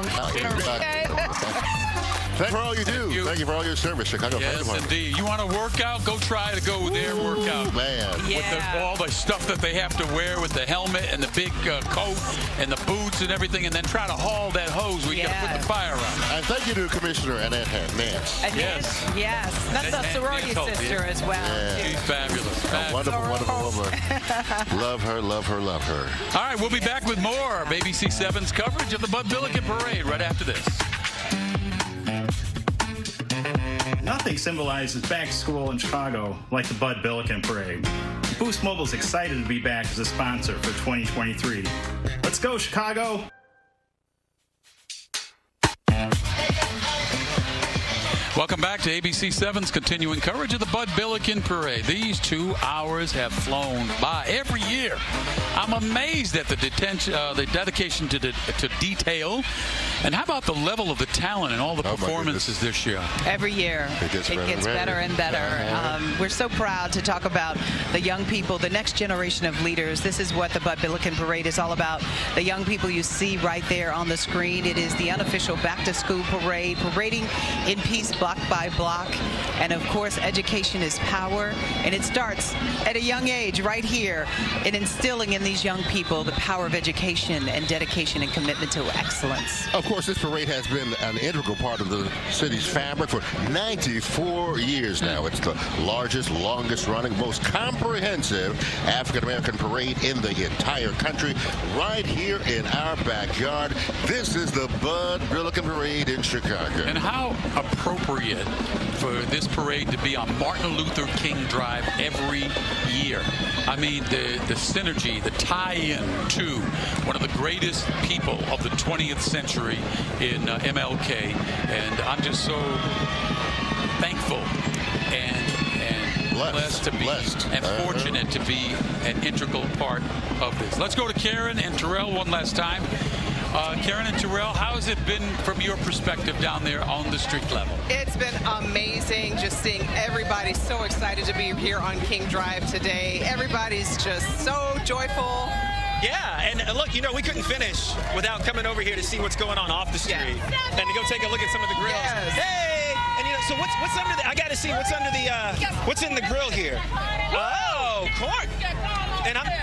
Thank you for all you do. Thank you for all your service, Chicago. Yes, indeed. You want to work out? Go try to go there and work out. Man. With all the stuff that they have to wear with the helmet and the big coat and the boots and everything, and then try to haul that hose where you got to put the fire on. And thank you to Commissioner Annette Nance. Yes. That's a sorority sister as well. Yeah. She's fabulous. Wonderful, wonderful woman. Love her, love her, love her. All right, we'll be back with more of ABC7's coverage of the Bud Billiken Parade right after this. Nothing symbolizes back to school in Chicago like the Bud Billiken Parade. Boost Mobile is excited to be back as a sponsor for 2023. Let's go, Chicago! Welcome back to ABC7's continuing coverage of the Bud Billiken Parade. These 2 hours have flown by every year. I'm amazed at the dedication to detail. And how about the level of the talent and all the performances this year? Every year, it gets better and better. We're so proud to talk about the young people, the next generation of leaders. This is what the Bud Billiken Parade is all about. The young people you see right there on the screen. It is the unofficial back-to-school parade, parading in peace block by block. And, of course, education is power. And it starts at a young age right here in instilling in these young people the power of education and dedication and commitment to excellence. Of course, this parade has been an integral part of the city's fabric for 94 years now. It's the largest, longest-running, most comprehensive African-American parade in the entire country, right here in our backyard. This is the Bud Billiken Parade in Chicago. And how appropriate for this parade to be on Martin Luther King Drive every year. I mean, the synergy, the tie-in to one of the greatest people of the 20th century in MLK, and I'm just so thankful and blessed to be and fortunate to be an integral part of this. Let's go to Karen and Terrell one last time. Karen and Terrell, how has it been from your perspective down there on the street level? It's been amazing just seeing everybody so excited to be here on King Drive today. Everybody's just so joyful. Yeah, and look, you know, we couldn't finish without coming over here to see what's going on off the street and to go take a look at some of the grills. Yes. Hey, and you know, so what's under the? I got to see what's under the. What's in the grill here? Oh, corn. And I'm.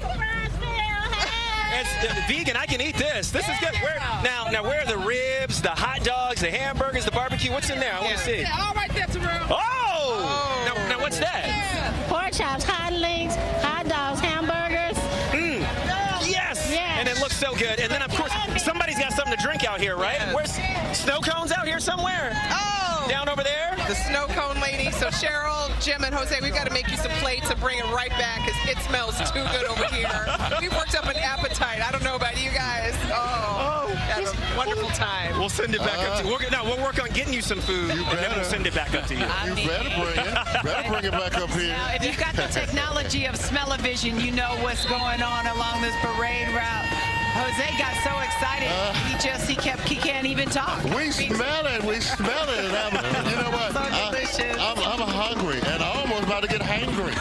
It's vegan. I can eat this. This is good. Now, where are the ribs, the hot dogs, the hamburgers, the barbecue? What's in there? I want to see. All right there, Terrell. Oh! Now, what's that? Pork chops, hot links, hot dogs, hamburgers. Yes! And it looks so good. And then, of course, somebody's got something to drink out here, right? Yes. Where's snow cones out here somewhere? Oh! Down over there? The snow cone lady. So Cheryl, Jim, and Jose, we've got to make you some plates and bring it right back because it smells too good over here. We've worked up an appetite. I don't know about you guys. Had a wonderful time. We'll send it back up to you. We'll work on getting you some food, and then we'll send it back up to you. You better bring it. Better bring it back up here. Now, if you've got the technology of smell-o-vision, you know what's going on along this parade route. Jose got so excited, he can't even talk. We smell it. We smell it. And you know what? So delicious. I'm hungry, and I'm almost about to get hangry.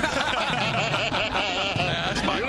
That's my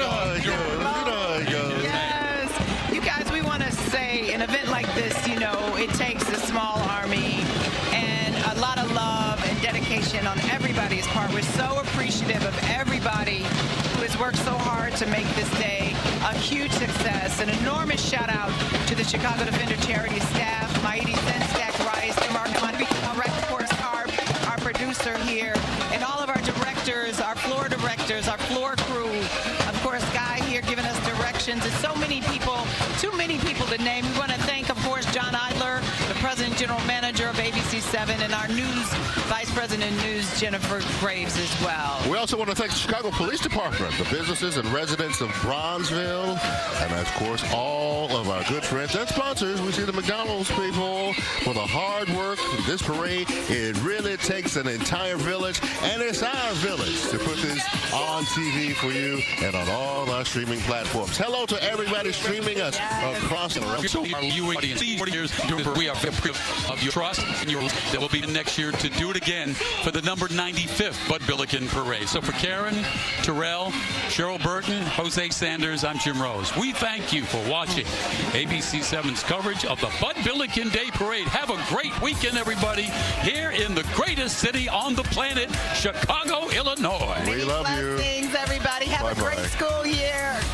Yes. You guys, we want to say an event like this, you know, it takes a small army and a lot of love and dedication on everybody's part. We're so appreciative of everybody who has worked so hard to make this day a huge success. An enormous shout out to the Chicago Defender Charity staff, Maidi Senstack Rice, of course, our producer here, and all of our directors, our floor directors, our floor crew. Of course, Guy here giving us directions. There's so many people, too many people to name. We want to thank, of course, John Idler, the President and General Manager manager of ABC 7, and our vice president of news, Jennifer Graves, as well. We also want to thank the Chicago Police Department, the businesses and residents of Bronzeville, and of course all of our good friends and sponsors. We see the McDonald's people for the hard work. This parade, it really takes an entire village, and it's our village to put this on TV for you and on all our streaming platforms. Hello to everybody streaming us across the world. So are you audience 40 years we are of your trust and your that will be next year to do it again for the number 95th Bud Billiken Parade. So for Karen, Terrell, Cheryl Burton, Hosea Sanders, I'm Jim Rose. We thank you for watching ABC 7's coverage of the Bud Billiken Day Parade. Have a great weekend, everybody, here in the greatest city on the planet, Chicago, Illinois. We love you. Blessings, everybody. Have a great school year.